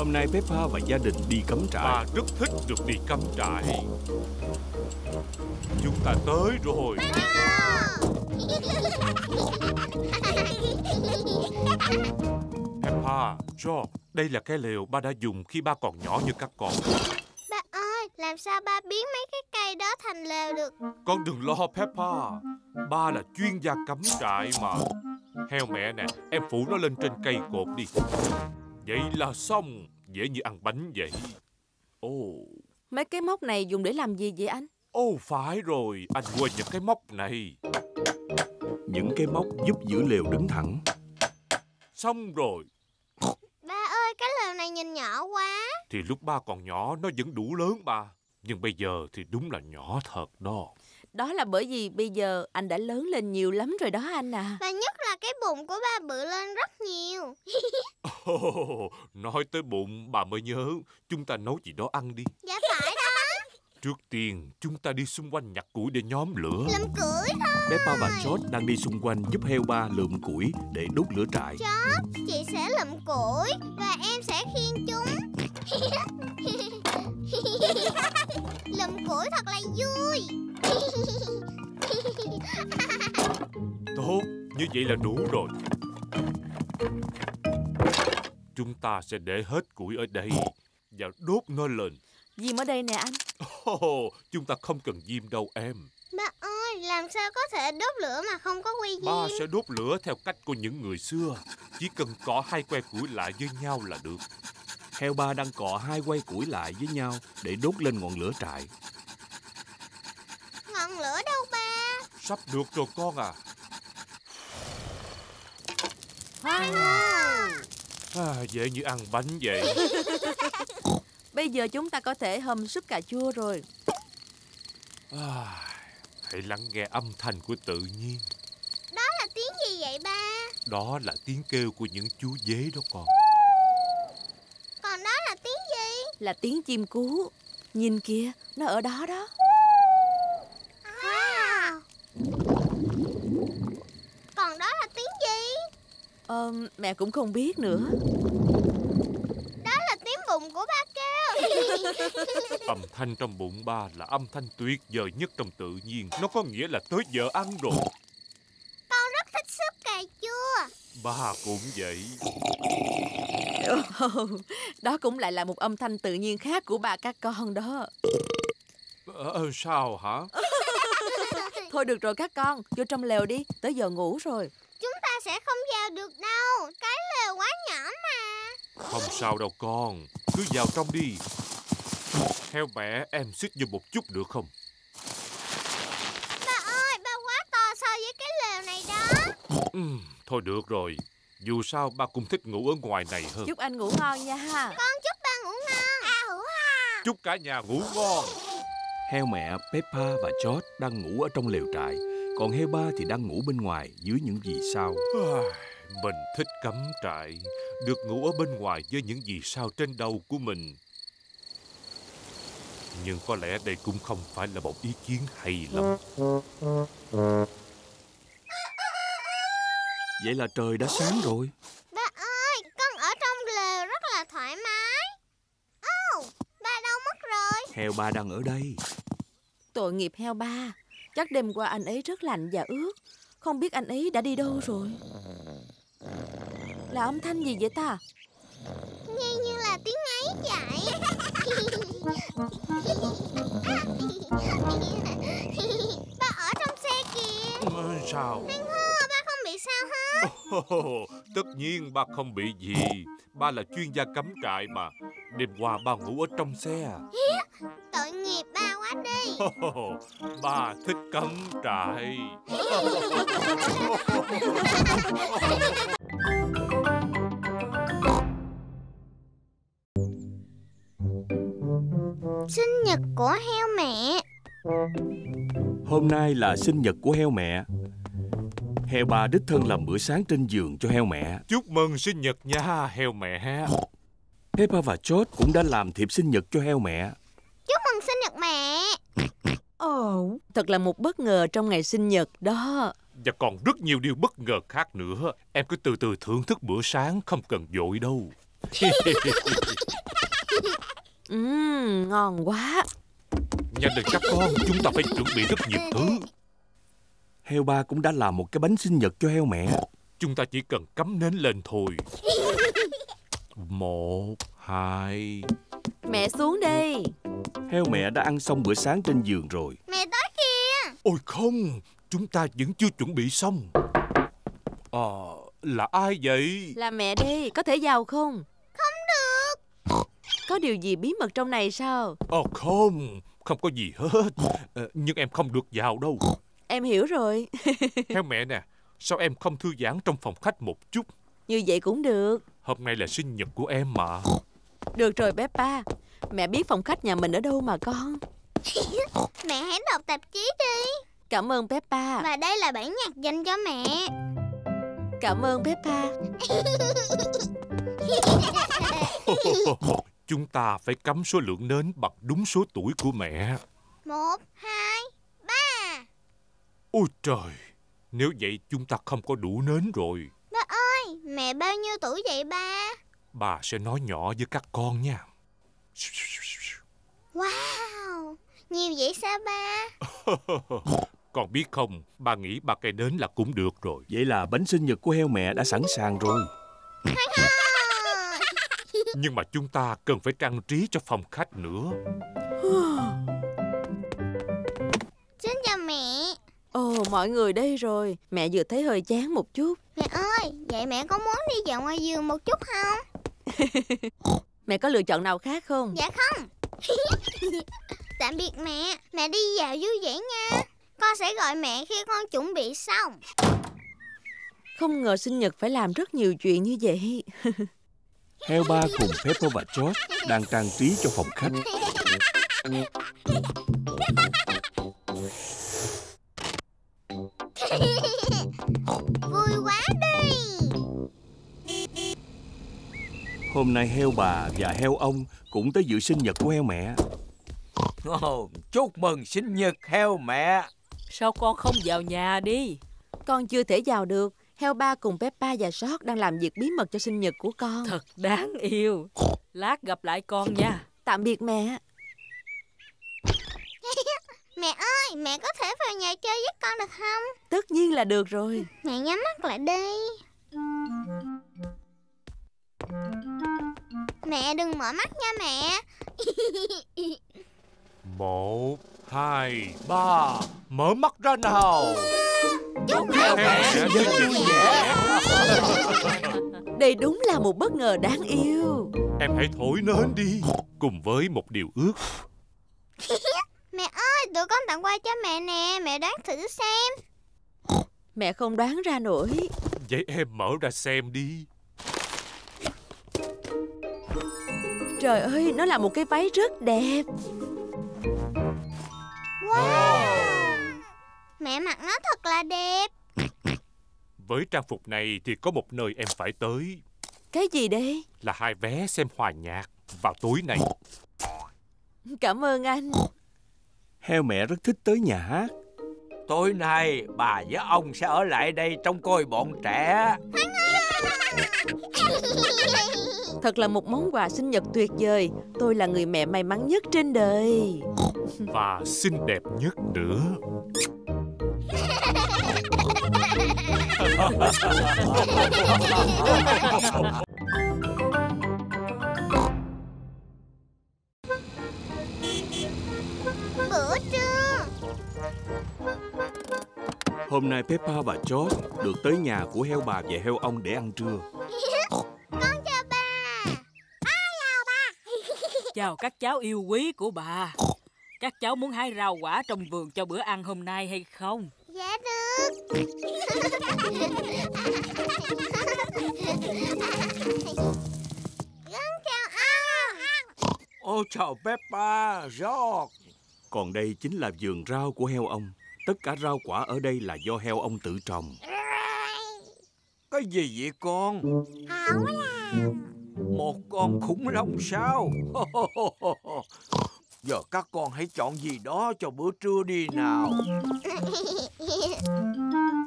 Hôm nay Peppa và gia đình đi cắm trại. Bà rất thích được đi cắm trại. Chúng ta tới rồi. Peppa, George, đây là cái lều ba đã dùng khi ba còn nhỏ như các con. Ba ơi, làm sao ba biến mấy cái cây đó thành lều được? Con đừng lo Peppa, ba là chuyên gia cắm trại mà. Heo mẹ nè, em phủ nó lên trên cây cột đi. Vậy là xong, dễ như ăn bánh vậy. Mấy cái móc này dùng để làm gì vậy anh? Phải rồi, anh quên những cái móc này. Những cái móc giúp giữ lều đứng thẳng. Xong rồi. Ba ơi, cái lều này nhìn nhỏ quá. Thì lúc ba còn nhỏ nó vẫn đủ lớn ba. Nhưng bây giờ thì đúng là nhỏ thật đó. Đó là bởi vì bây giờ anh đã lớn lên nhiều lắm rồi đó anh à. Và nhất là cái bụng của ba bự lên rất nhiều. Nói tới bụng bà mới nhớ, chúng ta nấu gì đó ăn đi. Dạ phải đó. Trước tiên chúng ta đi xung quanh nhặt củi để nhóm lửa. Lượm củi thôi. Peppa và George đang đi xung quanh giúp heo ba lượm củi để đốt lửa trại. George, chị sẽ lượm củi và em sẽ khiêng chúng. Lượm củi thật là vui. Tốt, như vậy là đủ rồi. Chúng ta sẽ để hết củi ở đây và đốt nó lên. Diêm ở đây nè anh. Chúng ta không cần diêm đâu em. Ba ơi, làm sao có thể đốt lửa mà không có que diêm? Ba sẽ đốt lửa theo cách của những người xưa. Chỉ cần cọ hai que củi lại với nhau là được. Heo ba đang cọ hai que củi lại với nhau để đốt lên ngọn lửa trại. Ngọn lửa đâu ba? Sắp được rồi con à. Dễ như ăn bánh vậy. Bây giờ chúng ta có thể hầm súp cà chua rồi. Hãy lắng nghe âm thanh của tự nhiên. Đó là tiếng gì vậy ba? Đó là tiếng kêu của những chú dế đó con. Còn đó là tiếng gì? Là tiếng chim cú. Nhìn kìa, nó ở đó đó. Còn đó là tiếng gì? Mẹ cũng không biết nữa. Đó là tiếng bụng của ba kêu. Âm thanh trong bụng ba là âm thanh tuyệt vời nhất trong tự nhiên. Nó có nghĩa là tới giờ ăn rồi. Con rất thích súp cà chua. Ba cũng vậy. Đó cũng lại là một âm thanh tự nhiên khác của bà các con đó. Sao hả? Thôi được rồi các con, vô trong lều đi, tới giờ ngủ rồi. Chúng ta sẽ không vào được đâu. Cái lều quá nhỏ mà. Không sao đâu con, cứ vào trong đi. Theo mẹ em xích vô một chút được không? Ba ơi, ba quá to so với cái lều này đó. Thôi được rồi. Dù sao ba cũng thích ngủ ở ngoài này hơn. Chúc anh ngủ ngon nha. Con chúc ba ngủ ngon. Chúc cả nhà ngủ ngon. Heo mẹ, Peppa và George đang ngủ ở trong lều trại. Còn heo ba thì đang ngủ bên ngoài dưới những vì sao. Mình thích cắm trại, được ngủ ở bên ngoài với những vì sao trên đầu của mình. Nhưng có lẽ đây cũng không phải là một ý kiến hay lắm. Vậy là trời đã sáng rồi. Ba ơi, con ở trong lều rất là thoải mái. Ba đâu mất rồi? Heo ba đang ở đây. Tội nghiệp heo ba. Chắc đêm qua anh ấy rất lạnh và ướt. Không biết anh ấy đã đi đâu rồi. Là âm thanh gì vậy ta? Nghe như là tiếng ấy vậy. Ba ở trong xe kìa. Sao? Anh hơ, ba không bị sao hết? Tất nhiên ba không bị gì. Ba là chuyên gia cắm trại mà. Đêm qua ba ngủ ở trong xe. Tội nghiệp ba quá đi. Ba thích cắm trại. Sinh nhật của heo mẹ. Hôm nay là sinh nhật của heo mẹ. Heo ba đích thân làm bữa sáng trên giường cho heo mẹ. Chúc mừng sinh nhật nha heo mẹ. Peppa và George cũng đã làm thiệp sinh nhật cho heo mẹ. Chúc mừng sinh nhật mẹ. Thật là một bất ngờ trong ngày sinh nhật đó. Và còn rất nhiều điều bất ngờ khác nữa. Em cứ từ từ thưởng thức bữa sáng, không cần vội đâu. Ngon quá. Nhanh lên các con, chúng ta phải chuẩn bị rất nhiều thứ. Heo ba cũng đã làm một cái bánh sinh nhật cho heo mẹ. Chúng ta chỉ cần cắm nến lên thôi. 1, 2. Mẹ xuống đi. Heo mẹ đã ăn xong bữa sáng trên giường rồi. Mẹ tới kìa. Ôi không, chúng ta vẫn chưa chuẩn bị xong. Là ai vậy? Là mẹ đi, có thể vào không? Không được. Có điều gì bí mật trong này sao? Không có gì hết. Nhưng em không được vào đâu. Em hiểu rồi. Heo mẹ nè, sao em không thư giãn trong phòng khách một chút? Như vậy cũng được. Hôm nay là sinh nhật của em mà. Được rồi Peppa. Mẹ biết phòng khách nhà mình ở đâu mà con. Mẹ hãy đọc tạp chí đi. Cảm ơn Peppa. Và đây là bản nhạc dành cho mẹ. Cảm ơn Peppa. Chúng ta phải cắm số lượng nến bằng đúng số tuổi của mẹ. 1, 2, 3. Ôi trời, nếu vậy chúng ta không có đủ nến rồi. Ba ơi, mẹ bao nhiêu tuổi vậy ba? Bà sẽ nói nhỏ với các con nha. Wow, nhiều vậy sao ba? Con biết không, bà nghĩ 3 cây nến là cũng được rồi. Vậy là bánh sinh nhật của heo mẹ đã sẵn sàng rồi. Nhưng mà chúng ta cần phải trang trí cho phòng khách nữa. Xin chào mẹ. Ồ, mọi người đây rồi. Mẹ vừa thấy hơi chán một chút. Mẹ ơi, vậy mẹ có muốn đi dạo ngoài vườn một chút không? Mẹ có lựa chọn nào khác không? Dạ không. Tạm biệt mẹ. Mẹ đi dạo vui vẻ nha. Con sẽ gọi mẹ khi con chuẩn bị xong. Không ngờ sinh nhật phải làm rất nhiều chuyện như vậy. Heo ba cùng Peppa và George đang trang trí cho phòng khách. Vui quá đi. Hôm nay heo bà và heo ông cũng tới dự sinh nhật của heo mẹ. Chúc mừng sinh nhật heo mẹ. Sao con không vào nhà đi? Con chưa thể vào được. Heo ba cùng Peppa và George đang làm việc bí mật cho sinh nhật của con. Thật đáng yêu. Lát gặp lại con nha. Tạm biệt mẹ. Mẹ ơi, mẹ có thể vào nhà chơi với con được không? Tất nhiên là được rồi. Mẹ nhắm mắt lại đi. Mẹ đừng mở mắt nha mẹ. 1, 2, 3. Mở mắt ra nào. Chúc Heo mẹ sinh nhật vui vẻ. Đây đúng là một bất ngờ đáng yêu. Em hãy thổi nến đi, cùng với một điều ước. Mẹ ơi, tụi con tặng quà cho mẹ nè. Mẹ đoán thử xem. Mẹ không đoán ra nổi. Vậy em mở ra xem đi. Trời ơi, nó là một cái váy rất đẹp. Wow, mẹ mặc nó thật là đẹp. Với trang phục này thì có một nơi em phải tới. Cái gì đây? Là 2 vé xem hòa nhạc vào tối này. Cảm ơn anh. Heo mẹ rất thích tới nhà hát. Tối nay bà với ông sẽ ở lại đây trông coi bọn trẻ. Thật là một món quà sinh nhật tuyệt vời. Tôi là người mẹ may mắn nhất trên đời. Và xinh đẹp nhất nữa. Bữa trưa. Hôm nay Peppa và George được tới nhà của heo bà và heo ông để ăn trưa. Con chào bà. Chào bà. Chào các cháu yêu quý của bà. Các cháu muốn hái rau quả trong vườn cho bữa ăn hôm nay hay không? Dạ được. Con chào ông. Ô chào Peppa, George. Còn đây chính là vườn rau của heo ông. Tất cả rau quả ở đây là do heo ông tự trồng. Cái gì vậy con? Ảo làm. Một con khủng long sao? Giờ các con hãy chọn gì đó cho bữa trưa đi nào.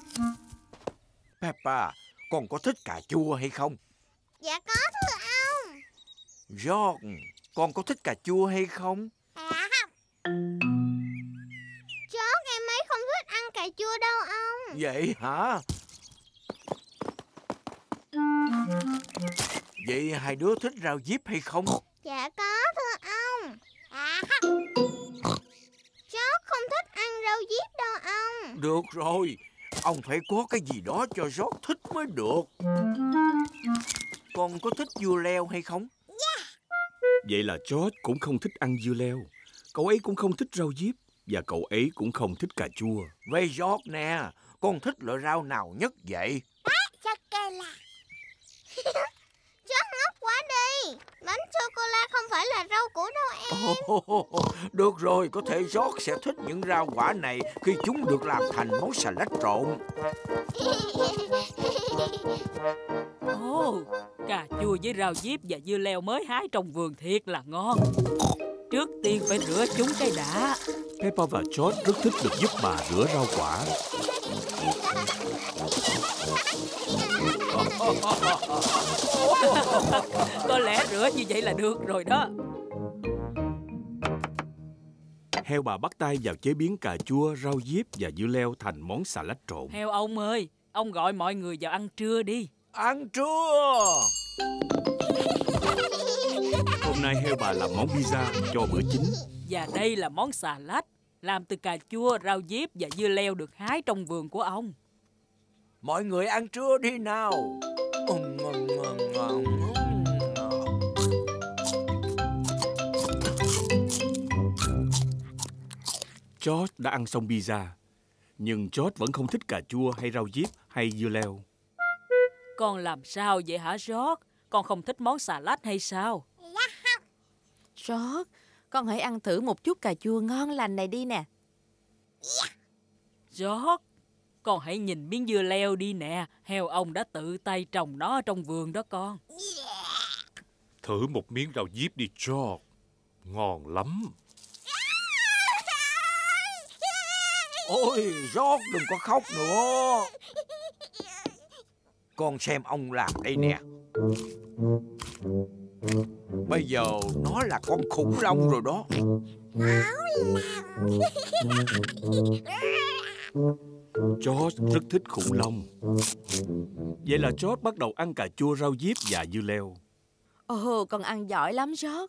Peppa, con có thích cà chua hay không? Dạ có thưa ông. George, con có thích cà chua hay không? George, em ấy không thích ăn cà chua đâu ông. Vậy hả? Vậy hai đứa thích rau diếp hay không? Dạ có thưa ông. George không thích ăn rau diếp đâu ông. Được rồi, ông phải có cái gì đó cho George thích mới được. Con có thích dưa leo hay không? Vậy là George cũng không thích ăn dưa leo. Cậu ấy cũng không thích rau diếp. Và cậu ấy cũng không thích cà chua. Vậy George nè, con thích loại rau nào nhất vậy? George ngốc quá đi. Bánh sô-cô-la không phải là rau củ đâu em. Được rồi, có thể George sẽ thích những rau quả này khi chúng được làm thành món xà lách trộn. Ồ, cà chua với rau diếp và dưa leo mới hái trong vườn thiệt là ngon. Trước tiên phải rửa chúng cái đã. Peppa và George rất thích được giúp bà rửa rau quả. Có lẽ rửa như vậy là được rồi đó. Heo bà bắt tay vào chế biến cà chua, rau diếp và dưa leo thành món xà lách trộn. Heo ông ơi, ông gọi mọi người vào ăn trưa đi. Ăn trưa. Hôm nay heo bà làm món pizza cho bữa chính. Và đây là món xà lách làm từ cà chua, rau diếp và dưa leo được hái trong vườn của ông. Mọi người ăn trưa đi nào. George đã ăn xong pizza, nhưng George vẫn không thích cà chua hay rau diếp hay dưa leo. Con làm sao vậy hả George? Con không thích món xà lách hay sao? George, con hãy ăn thử một chút cà chua ngon lành này đi nè. George, con hãy nhìn miếng dưa leo đi nè. Heo ông đã tự tay trồng nó trong vườn đó con. Thử một miếng rau diếp đi George. Ngon lắm. Ôi, George đừng có khóc nữa. Con xem ông làm đây nè. Bây giờ nó là con khủng long rồi đó. George rất thích khủng long. Vậy là George bắt đầu ăn cà chua, rau diếp và dưa leo. Ồ, con ăn giỏi lắm George.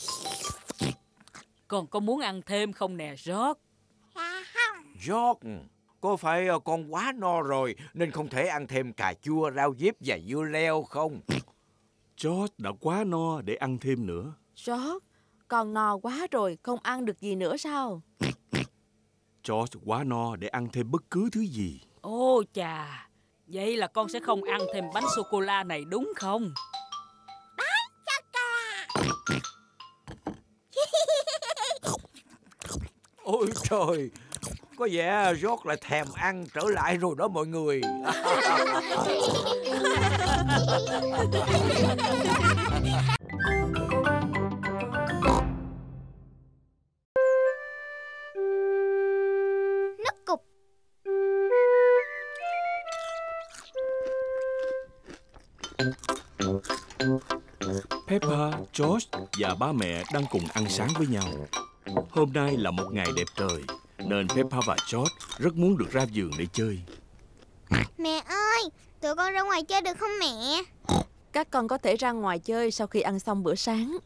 Con có muốn ăn thêm không nè George? George, có phải con quá no rồi nên không thể ăn thêm cà chua, rau diếp và dưa leo không? George đã quá no để ăn thêm nữa. George, con no quá rồi, không ăn được gì nữa sao? George quá no để ăn thêm bất cứ thứ gì. Ô chà, vậy là con sẽ không ăn thêm bánh sô-cô-la này đúng không? Ôi trời, có vẻ George lại thèm ăn trở lại rồi đó mọi người. Nước cục. Peppa, George và ba mẹ đang cùng ăn sáng với nhau. Hôm nay là một ngày đẹp trời, nên Peppa và George rất muốn được ra vườn để chơi. Mẹ ơi, tụi con ra ngoài chơi được không mẹ? Các con có thể ra ngoài chơi sau khi ăn xong bữa sáng.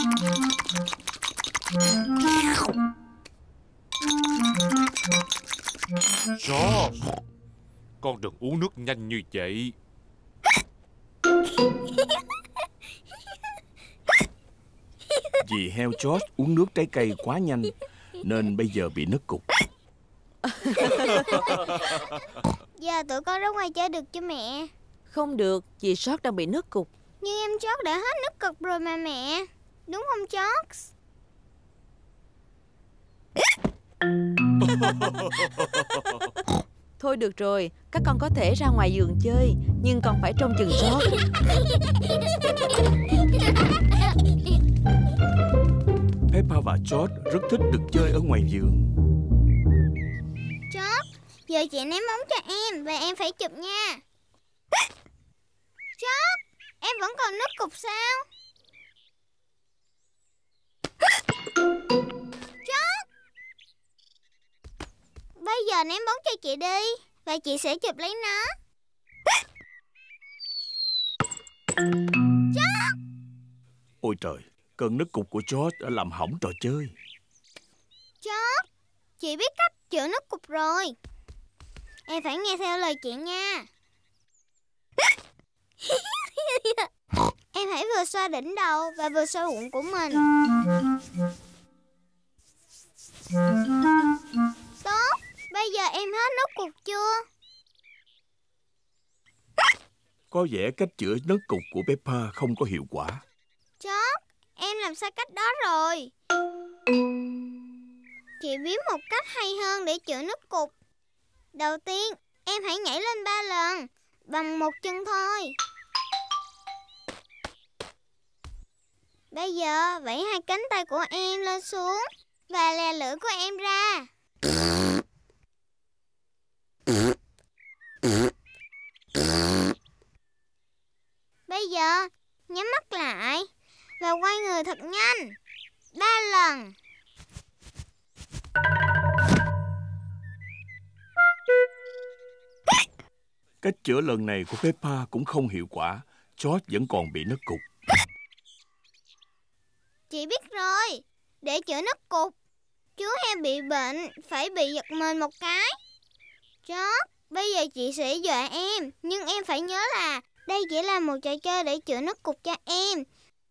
George, con đừng uống nước nhanh như vậy. Vì heo George uống nước trái cây quá nhanh, nên bây giờ bị nứt cục. Giờ tụi con ra ngoài chơi được chưa mẹ? Không được, vì George đang bị nứt cục. Nhưng em George đã hết nước cục rồi mà mẹ. Đúng không George? Thôi được rồi, các con có thể ra ngoài vườn chơi, nhưng con phải trông chừng George. Peppa và George rất thích được chơi ở ngoài vườn. George, giờ chị ném bóng cho em và em phải chụp nha. George, em vẫn còn nước cục sao? giờ ném bóng cho chị đi, và chị sẽ chụp lấy nó. Ôi trời, cơn nứt cục của George đã làm hỏng trò chơi. George, chị biết cách chữa nứt cục rồi. Em phải nghe theo lời chị nha. Em hãy vừa xoa đỉnh đầu và vừa xoa bụng của mình. Tốt, bây giờ em hết nứt cục chưa? Có vẻ cách chữa nứt cục của Peppa không có hiệu quả. George, em làm sai cách đó rồi. Chị biết một cách hay hơn để chữa nứt cục. Đầu tiên, em hãy nhảy lên 3 lần bằng một chân thôi. Bây giờ vẫy hai cánh tay của em lên xuống và lè lưỡi của em ra. Bây giờ nhắm mắt lại và quay người thật nhanh 3 lần. Cách chữa lần này của Peppa cũng không hiệu quả. George vẫn còn bị nứt cục. Chị biết rồi, để chữa nứt cục, chú heo bị bệnh phải bị giật mình một cái. George, bây giờ chị sẽ dọa em, nhưng em phải nhớ là đây chỉ là một trò chơi để chữa nứt cục cho em.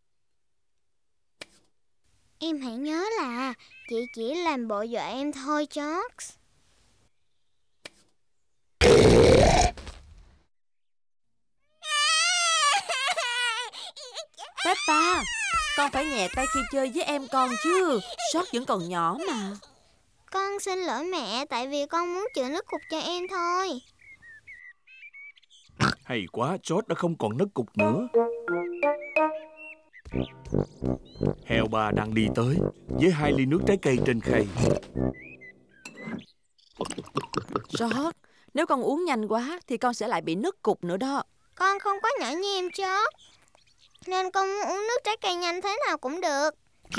Em hãy nhớ là chị chỉ làm bộ dọa em thôi, George. Peppa, con phải nhẹ tay khi chơi với em con chứ. George vẫn còn nhỏ mà. Con xin lỗi mẹ, tại vì con muốn chữa nứt cục cho em thôi. Hay quá, George đã không còn nứt cục nữa. Heo ba đang đi tới với 2 ly nước trái cây trên khay. George, nếu con uống nhanh quá thì con sẽ lại bị nứt cục nữa đó. Con không có nhỏ như em, George, nên con muốn uống nước trái cây nhanh thế nào cũng được.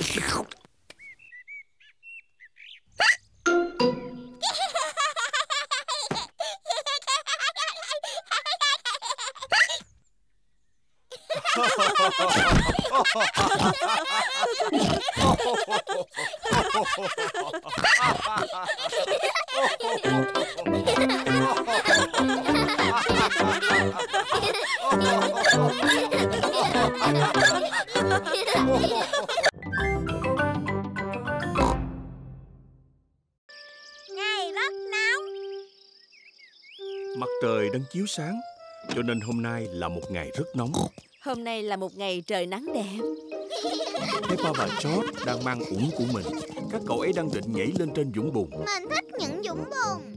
Ngày rất nóng. Mặt trời đang chiếu sáng, cho nên hôm nay là một ngày rất nóng. Hôm nay là một ngày trời nắng đẹp. Peppa và George đang mang uổng của mình. Các cậu ấy đang định nhảy lên trên vũng bùn. Mình thích những vũng bùn.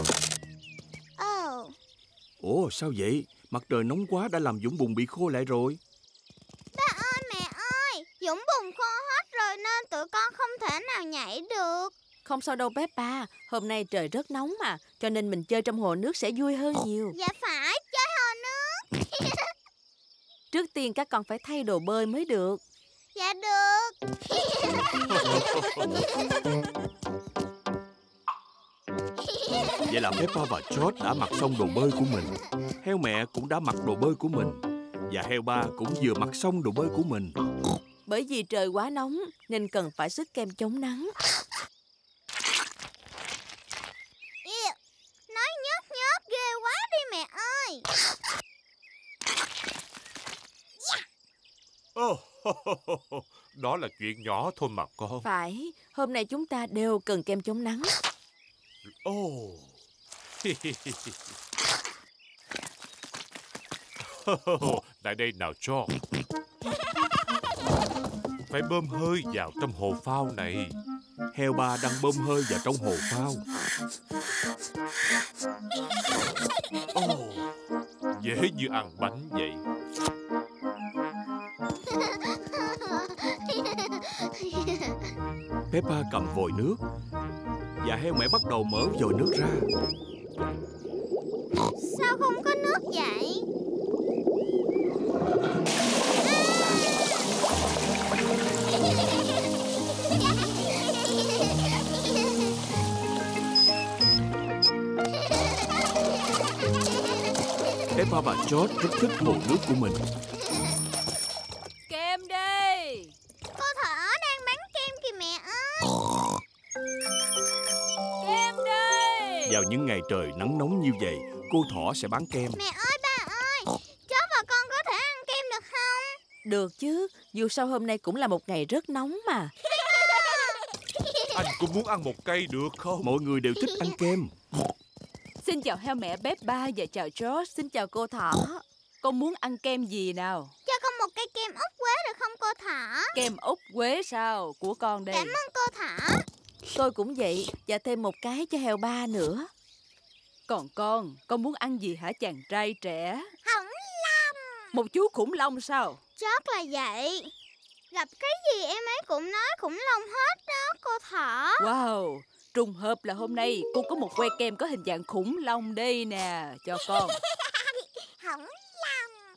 Ồ, sao vậy? Mặt trời nóng quá đã làm vũng bùn bị khô lại rồi. Ba ơi, mẹ ơi, vũng bùn khô hết rồi nên tụi con không thể nào nhảy được. Không sao đâu Peppa, hôm nay trời rất nóng mà, cho nên mình chơi trong hồ nước sẽ vui hơn nhiều. Dạ phải, chơi hồ nước. Trước tiên các con phải thay đồ bơi mới được. Dạ được. Vậy là Peppa và George đã mặc xong đồ bơi của mình. Heo mẹ cũng đã mặc đồ bơi của mình. Và heo ba cũng vừa mặc xong đồ bơi của mình. Bởi vì trời quá nóng nên cần phải xức kem chống nắng. Nói nhớt ghê quá đi mẹ ơi. Đó là chuyện nhỏ thôi mà con. Phải, hôm nay chúng ta đều cần kem chống nắng. Lại đây nào George. Phải bơm hơi vào trong hồ phao này. Heo ba đang bơm hơi vào trong hồ phao. Dễ như ăn bánh vậy. Peppa cầm vòi nước và heo mẹ bắt đầu mở vòi nước ra. Sao không có nước vậy? Peppa và George rất thích hồ nước của mình. Kem đây. Cô thỏ đang bán kem kìa mẹ ơi. Kem đây. Vào những ngày trời nắng nóng như vậy, cô thỏ sẽ bán kem. Mẹ ơi, ba ơi, George và con có thể ăn kem được không? Được chứ, dù sao hôm nay cũng là một ngày rất nóng mà. Anh cũng muốn ăn một cây được không? Mọi người đều thích ăn kem. Xin chào heo mẹ Peppa và chào George. Xin chào cô thỏ. Con muốn ăn kem gì nào? Cho con một cây kem ốc quế được không cô thỏ? Kem ốc quế sao? Của con đây. Cảm ơn cô thỏ. Tôi cũng vậy. Và thêm một cái cho heo ba nữa. Còn con muốn ăn gì hả chàng trai trẻ? Khủng long. Một chú khủng long sao? George là vậy. Gặp cái gì em ấy cũng nói khủng long hết đó cô thỏ. Wow, trùng hợp là hôm nay cô có một que kem có hình dạng khủng long đây nè. Cho con. Khủng long.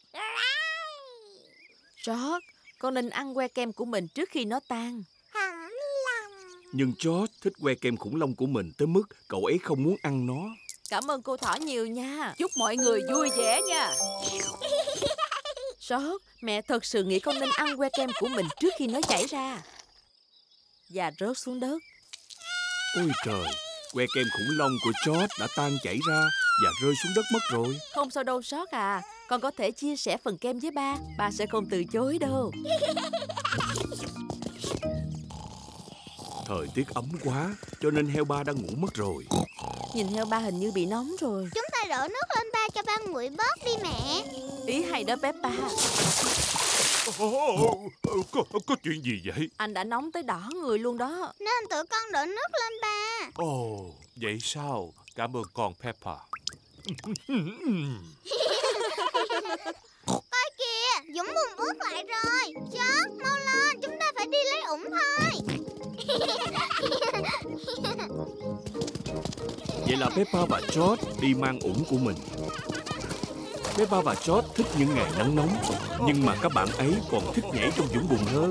George, con nên ăn que kem của mình trước khi nó tan. Khủng long. Nhưng George thích que kem khủng long của mình tới mức cậu ấy không muốn ăn nó. Cảm ơn cô thỏ nhiều nha. Chúc mọi người vui vẻ nha. George, mẹ thật sự nghĩ con nên ăn que kem của mình trước khi nó chảy ra và rớt xuống đất. Ôi trời, que kem khủng long của George đã tan chảy ra và rơi xuống đất mất rồi. Không sao đâu George à. Con có thể chia sẻ phần kem với ba. Ba sẽ không từ chối đâu. Thời tiết ấm quá, cho nên heo ba đã ngủ mất rồi. Nhìn heo ba hình như bị nóng rồi. Chúng ta đổ nước lên ba cho ba nguội bớt đi mẹ. Ý hay đó Peppa. Có chuyện gì vậy? Anh đã nóng tới đỏ người luôn đó. Nên tụi con đổ nước lên ba. Ồ, vậy sao? Cảm ơn con Peppa. Coi kìa, Dũng bùn ướt lại rồi. George, mau lên, chúng ta phải đi lấy ủng thôi. Vậy là Peppa và George đi mang ủng của mình. Peppa và George thích những ngày nắng nóng, nhưng mà các bạn ấy còn thích nhảy trong vũng bùn hơn.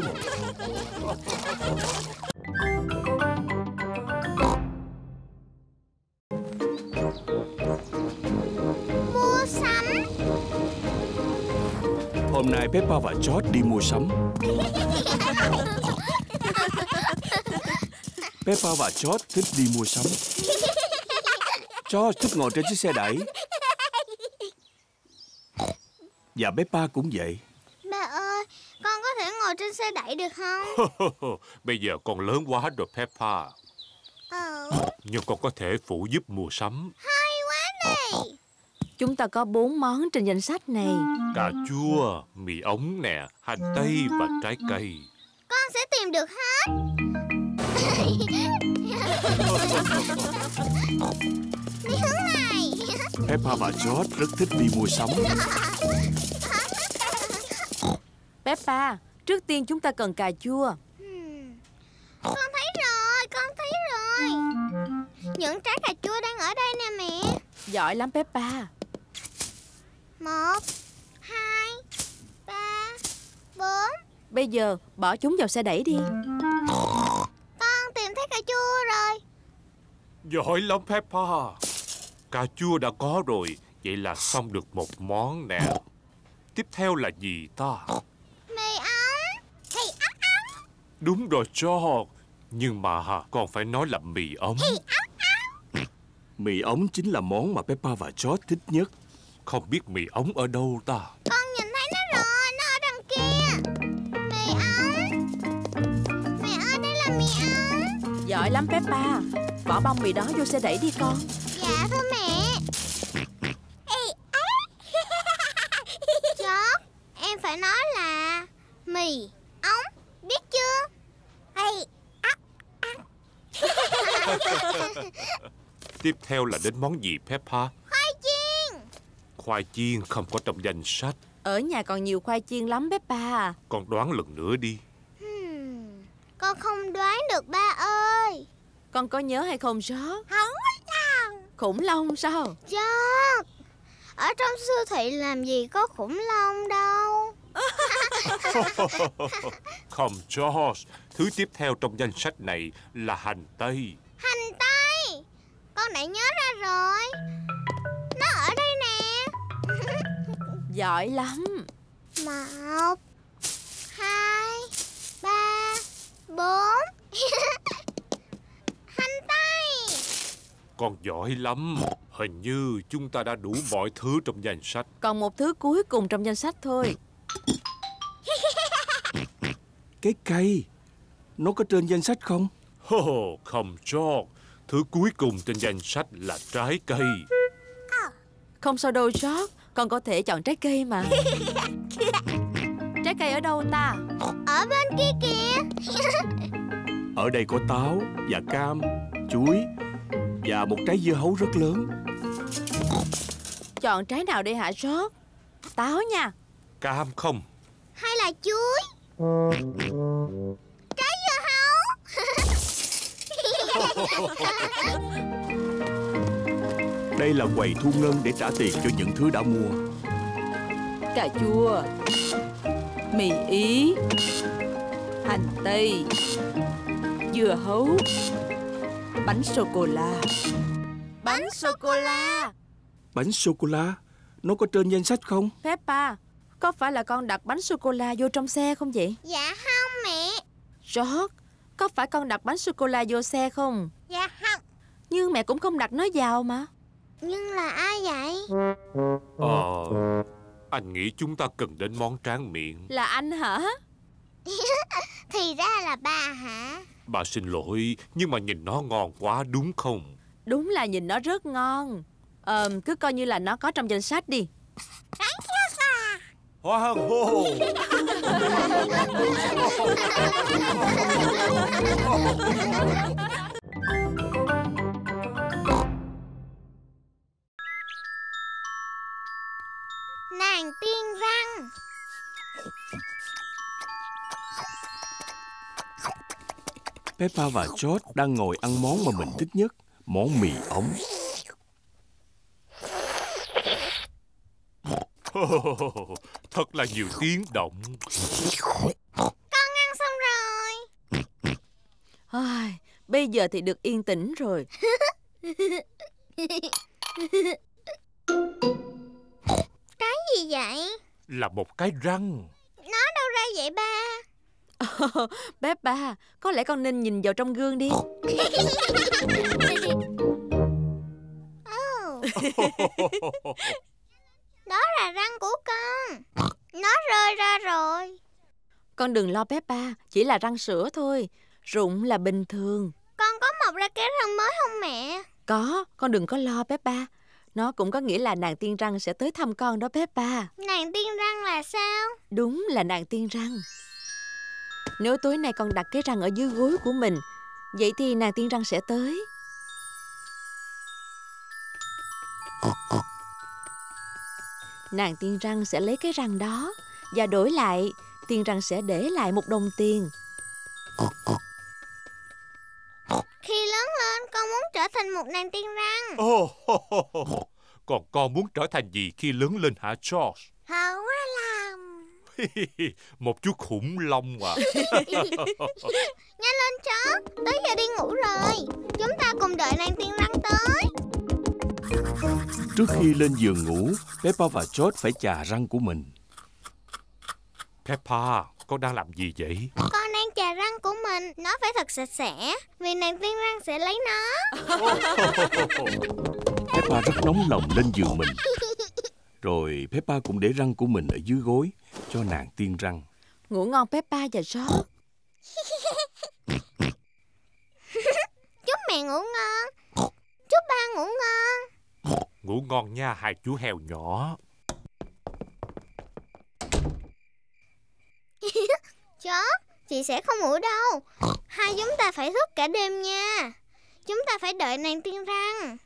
Mua sắm. Hôm nay Peppa và George đi mua sắm. Peppa và George thích đi mua sắm. George thích ngồi trên chiếc xe đẩy. Và Peppa cũng vậy. Ba ơi, con có thể ngồi trên xe đẩy được không? Bây giờ con lớn quá rồi Peppa. Nhưng con có thể phụ giúp mua sắm. Hay quá này. Chúng ta có 4 món trên danh sách này. Cà chua, mì ống nè, hành tây và trái cây. Con sẽ tìm được hết. Đi hướng này. Peppa và George rất thích đi mua sắm. Peppa, trước tiên chúng ta cần cà chua. Con thấy rồi, con thấy rồi. Những trái cà chua đang ở đây nè mẹ. Giỏi lắm Peppa. 1, 2, 3, 4. Bây giờ bỏ chúng vào xe đẩy đi. Con tìm thấy cà chua rồi. Giỏi lắm Peppa. Cà chua đã có rồi, vậy là xong được một món nè. Tiếp theo là gì ta? Mì ống. Thì ốc ống. Đúng rồi George. Nhưng mà con phải nói là mì ống. Mì ống chính là món mà Peppa và George thích nhất. Không biết mì ống ở đâu ta? Con nhìn thấy nó rồi, nó ở đằng kia. Mì ống. Mẹ ơi, đây là mì ống. Giỏi lắm Peppa. Bỏ bông mì đó vô xe đẩy đi con. Dạ thưa mẹ. George, em phải nói là mì ống, biết chưa? Tiếp theo là đến món gì Peppa? Khoai chiên. Khoai chiên không có trong danh sách. Ở nhà còn nhiều khoai chiên lắm Peppa. Con đoán lần nữa đi. Con không đoán được ba ơi. Con có nhớ hay không George? Khủng long. Khủng long sao? George, ở trong siêu thị làm gì có khủng long đâu. Không George. Thứ tiếp theo trong danh sách này là hành tây. Hành tây. Con đã nhớ ra rồi. Nó ở đây nè. Giỏi lắm. 1, 2, 3, 4. Hành tây. Con giỏi lắm. Hình như chúng ta đã đủ mọi thứ trong danh sách. Còn một thứ cuối cùng trong danh sách thôi. Cái cây, nó có trên danh sách không? Không, George. Thứ cuối cùng trên danh sách là trái cây. Không sao đâu George, con có thể chọn trái cây mà. Trái cây ở đâu ta? Ở bên kia kìa. Ở đây có táo và cam, chuối và một trái dưa hấu rất lớn. Chọn trái nào đây hả George? Táo nha. Cam không? Hay là chuối? Trái dưa hấu. Đây là quầy thu ngân để trả tiền cho những thứ đã mua. Cà chua, mì Ý, hành tây, dưa hấu, bánh sô-cô-la. Bánh sô-cô-la. Bánh sô-cô-la, nó có trên danh sách không? Peppa, có phải là con đặt bánh sô-cô-la vô trong xe không vậy? Dạ không mẹ. George, có phải con đặt bánh sô-cô-la vô xe không? Dạ không. Nhưng mẹ cũng không đặt nó vào mà. Nhưng là ai vậy? Anh nghĩ chúng ta cần đến món tráng miệng. Là anh hả? Thì ra là ba hả? Bà xin lỗi, nhưng mà nhìn nó ngon quá đúng không? Đúng là nhìn nó rất ngon. Cứ coi như là nó có trong danh sách đi. Hoàng hôn. Nàng tiên răng. Peppa và George đang ngồi ăn món mà mình thích nhất, món mì ống. Thật là nhiều tiếng động. Con ăn xong rồi. Bây giờ thì được yên tĩnh rồi. Cái gì vậy? Là một cái răng. Nó đâu ra vậy ba? Peppa, có lẽ con nên nhìn vào trong gương đi. Đó là răng của con. Nó rơi ra rồi. Con đừng lo Peppa, chỉ là răng sữa thôi. Rụng là bình thường. Con có mọc ra cái răng mới không mẹ? Có, con đừng có lo Peppa. Nó cũng có nghĩa là nàng tiên răng sẽ tới thăm con đó Peppa. Nàng tiên răng là sao? Đúng là nàng tiên răng. Nếu tối nay con đặt cái răng ở dưới gối của mình, vậy thì nàng tiên răng sẽ tới. Nàng tiên răng sẽ lấy cái răng đó, và đổi lại, tiên răng sẽ để lại một đồng tiền. Khi lớn lên con muốn trở thành một nàng tiên răng. Còn con muốn trở thành gì khi lớn lên hả George? Hậu quá làm. Một chú khủng long à. Nhanh lên chó, tới giờ đi ngủ rồi. Chúng ta cùng đợi nàng tiên răng tới. Trước khi lên giường ngủ, Peppa và George phải chà răng của mình. Peppa, con đang làm gì vậy? Con đang chà răng của mình. Nó phải thật sạch sẽ, vì nàng tiên răng sẽ lấy nó. Peppa rất nóng lòng lên giường mình. Rồi Peppa cũng để răng của mình ở dưới gối cho nàng tiên răng. Ngủ ngon Peppa và George. Chúc mẹ ngủ ngon. Chúc ba ngủ ngon. Ngủ ngon nha hai chú heo nhỏ. Chó, chị sẽ không ngủ đâu. Hai chúng ta phải thức cả đêm nha. Chúng ta phải đợi nàng tiên răng.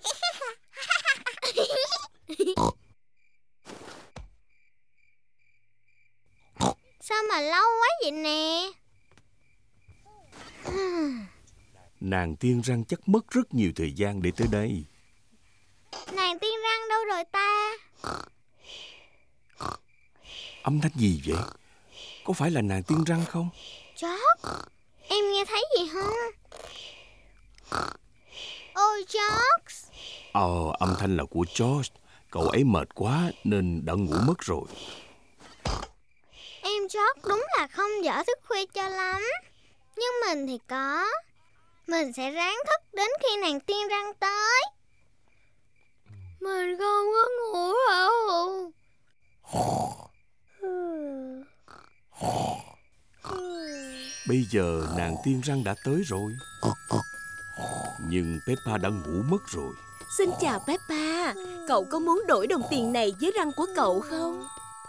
Sao mà lâu quá vậy nè? Nàng tiên răng chắc mất rất nhiều thời gian để tới đây. Nàng tiên răng đâu rồi ta? Âm thanh gì vậy? Có phải là nàng tiên răng không? George, em nghe thấy gì không? Ôi George. Âm thanh là của George. cậu ấy mệt quá nên đã ngủ mất rồi. Em George đúng là không giỏi thức khuya cho lắm. Nhưng mình thì có. Mình sẽ ráng thức đến khi nàng tiên răng tới. Mình không có ngủ đâu. Bây giờ nàng tiên răng đã tới rồi. Nhưng Peppa đã ngủ mất rồi. Xin chào Peppa. Cậu có muốn đổi đồng tiền này với răng của cậu không?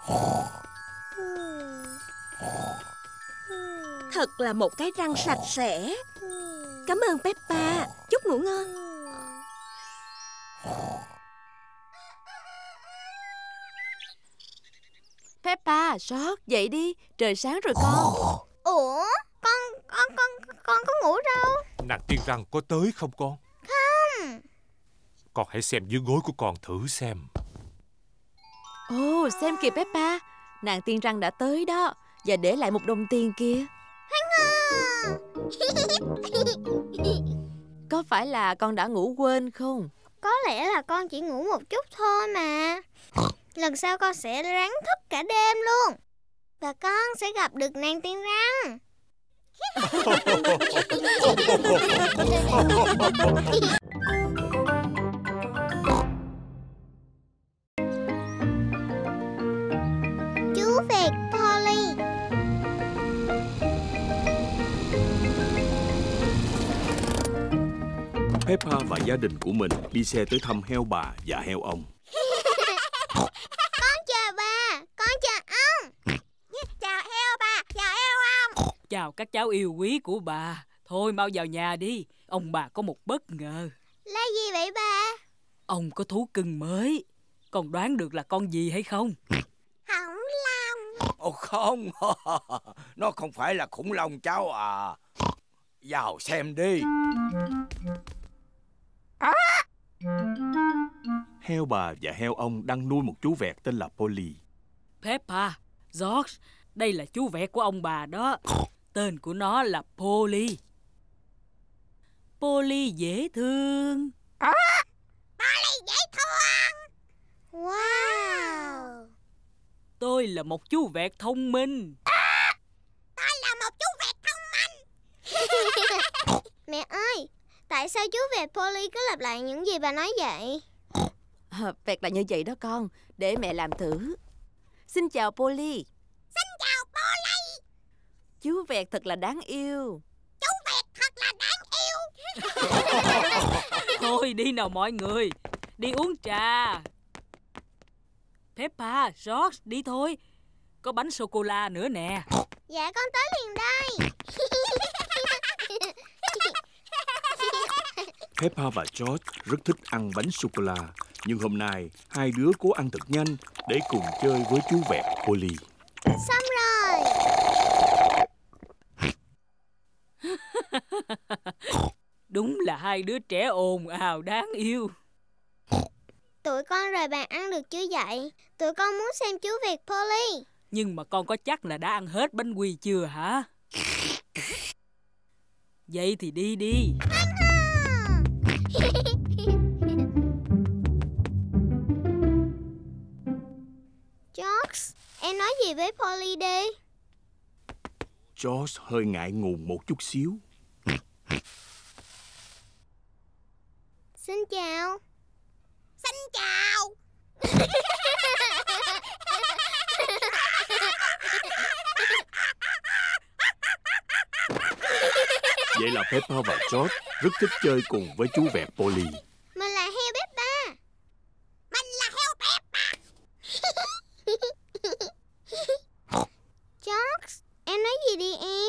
Thật là một cái răng sạch sẽ. Cảm ơn Peppa. Chúc ngủ ngon. Peppa, George, dậy đi. Trời sáng rồi con. Ủa, con có ngủ đâu. Nàng tiên răng có tới không con? Không. Con hãy xem dưới gối của con thử xem. Ồ, xem kìa Peppa. Nàng tiên răng đã tới đó. Và để lại một đồng tiền kia. Có phải là con đã ngủ quên không? Có lẽ là con chỉ ngủ một chút thôi mà. Lần sau con sẽ ráng thức cả đêm luôn. Và con sẽ gặp được nàng tiên răng. Chú vẹt Polly. Peppa và gia đình của mình đi xe tới thăm heo bà và heo ông. Con chào bà, con chào ông. Chào heo bà, chào heo ông. Chào các cháu yêu quý của bà. Thôi mau vào nhà đi. Ông bà có một bất ngờ. Là gì vậy bà? Ông có thú cưng mới. Con đoán được là con gì hay không? Khủng long. Ồ không, nó không phải là khủng long cháu à. Vào xem đi. Heo bà và heo ông đang nuôi một chú vẹt tên là Polly. Peppa, George, đây là chú vẹt của ông bà đó. Tên của nó là Polly. Polly dễ thương. Polly dễ thương. Wow. Tôi là một chú vẹt thông minh. Tôi là một chú vẹt thông minh. Mẹ ơi, tại sao chú vẹt Polly cứ lặp lại những gì bà nói vậy? Vẹt là như vậy đó con. Để mẹ làm thử. Xin chào Polly. Xin chào Polly. Chú vẹt thật là đáng yêu. Chú vẹt thật là đáng yêu. Thôi đi nào mọi người. Đi uống trà. Peppa, George, đi thôi. Có bánh sô-cô-la nữa nè. Dạ con tới liền đây. Peppa và George rất thích ăn bánh sô-cô-la. Nhưng hôm nay, hai đứa cố ăn thật nhanh để cùng chơi với chú vẹt Polly. Xong rồi. Đúng là hai đứa trẻ ồn ào đáng yêu. Tụi con rời bàn ăn được chưa vậy? Tụi con muốn xem chú vẹt Polly. Nhưng mà con có chắc là đã ăn hết bánh quy chưa hả? Vậy thì đi đi. George, em nói gì với Polly đi. George hơi ngại ngùng một chút xíu. Xin chào. Xin chào. Vậy là Peppa và George rất thích chơi cùng với chú vẹt Polly. Mình là heo Peppa. Mình là heo Peppa. George, em nói gì đi em?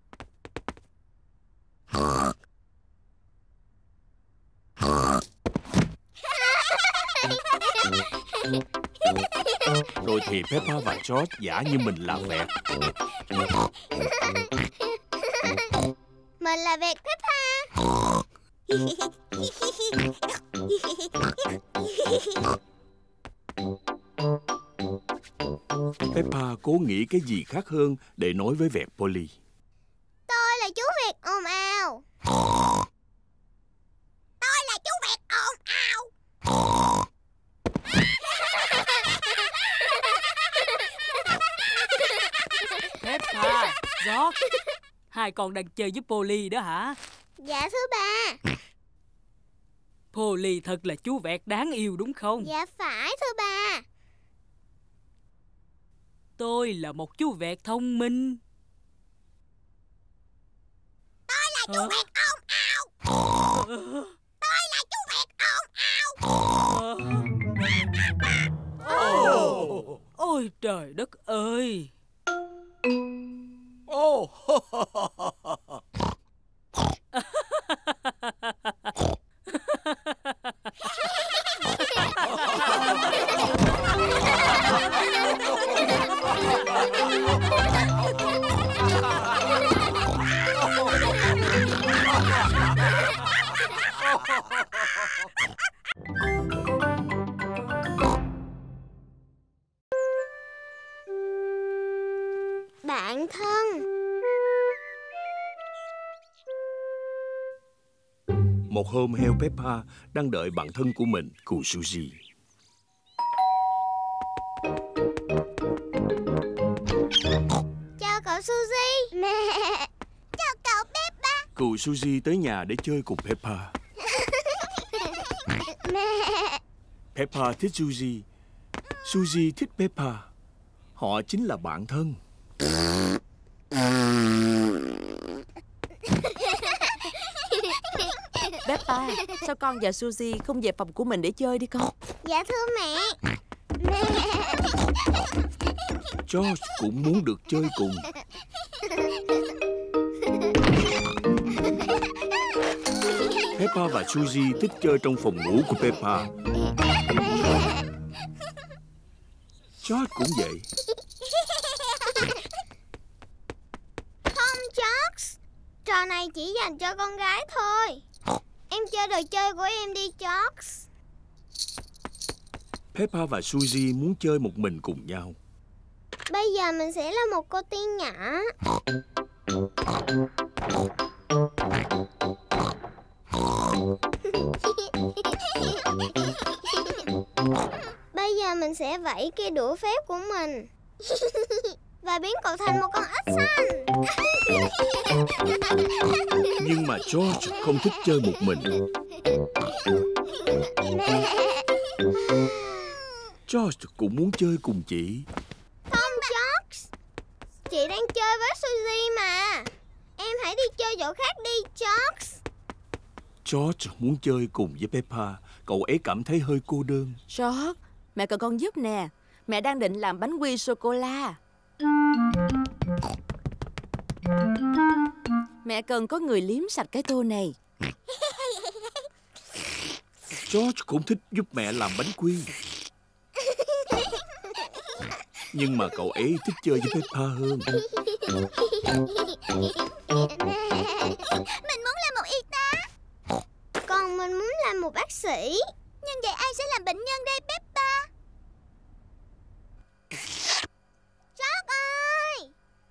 Rồi thì Peppa và George giả như mình là vẹt. Mình là vẹt Peppa. Peppa cố nghĩ cái gì khác hơn để nói với vẹt Polly. Tôi là chú vẹt ồn ào. Tôi là chú vẹt ồn ào. George, hai con đang chơi với Polly đó hả? Dạ thưa bà. Polly thật là chú vẹt đáng yêu đúng không? Dạ phải thưa bà. Tôi là một chú vẹt thông minh. Tôi là chú vẹt ồn ào. Tôi là chú vẹt ồn ào. Ôi trời đất ơi. Bạn thân. Một hôm, heo Peppa đang đợi bạn thân của mình, cụ Suzy. Chào cậu Suzy. Mẹ. Chào cậu Peppa. Cụ Suzy tới nhà để chơi cùng Peppa. Mẹ. Peppa thích Suzy. Suzy thích Peppa. Họ chính là bạn thân. Peppa, sao con và Suzy không về phòng của mình để chơi đi con? Dạ thưa mẹ. Mẹ. George cũng muốn được chơi cùng. Peppa và Suzy thích chơi trong phòng ngủ của Peppa. George cũng vậy. Không George, trò này chỉ dành cho con gái thôi. Em chơi đồ chơi của em đi George. Peppa và Suzy muốn chơi một mình cùng nhau. Bây giờ mình sẽ là một cô tiên nhỏ. Bây giờ mình sẽ vẫy cây đũa phép của mình và biến cậu thành một con ếch xanh. Nhưng mà George không thích chơi một mình. George cũng muốn chơi cùng chị. Không George, chị đang chơi với Suzy mà. Em hãy đi chơi chỗ khác đi George. George muốn chơi cùng với Peppa. Cậu ấy cảm thấy hơi cô đơn. George, mẹ cần con giúp nè. Mẹ đang định làm bánh quy sô-cô-la. Mẹ cần có người liếm sạch cái tô này. George cũng thích giúp mẹ làm bánh quy. Nhưng mà cậu ấy thích chơi với Peppa hơn. Mình muốn làm một y tá. Còn mình muốn làm một bác sĩ. Nhưng vậy ai sẽ làm bệnh nhân đây Peppa? George ơi!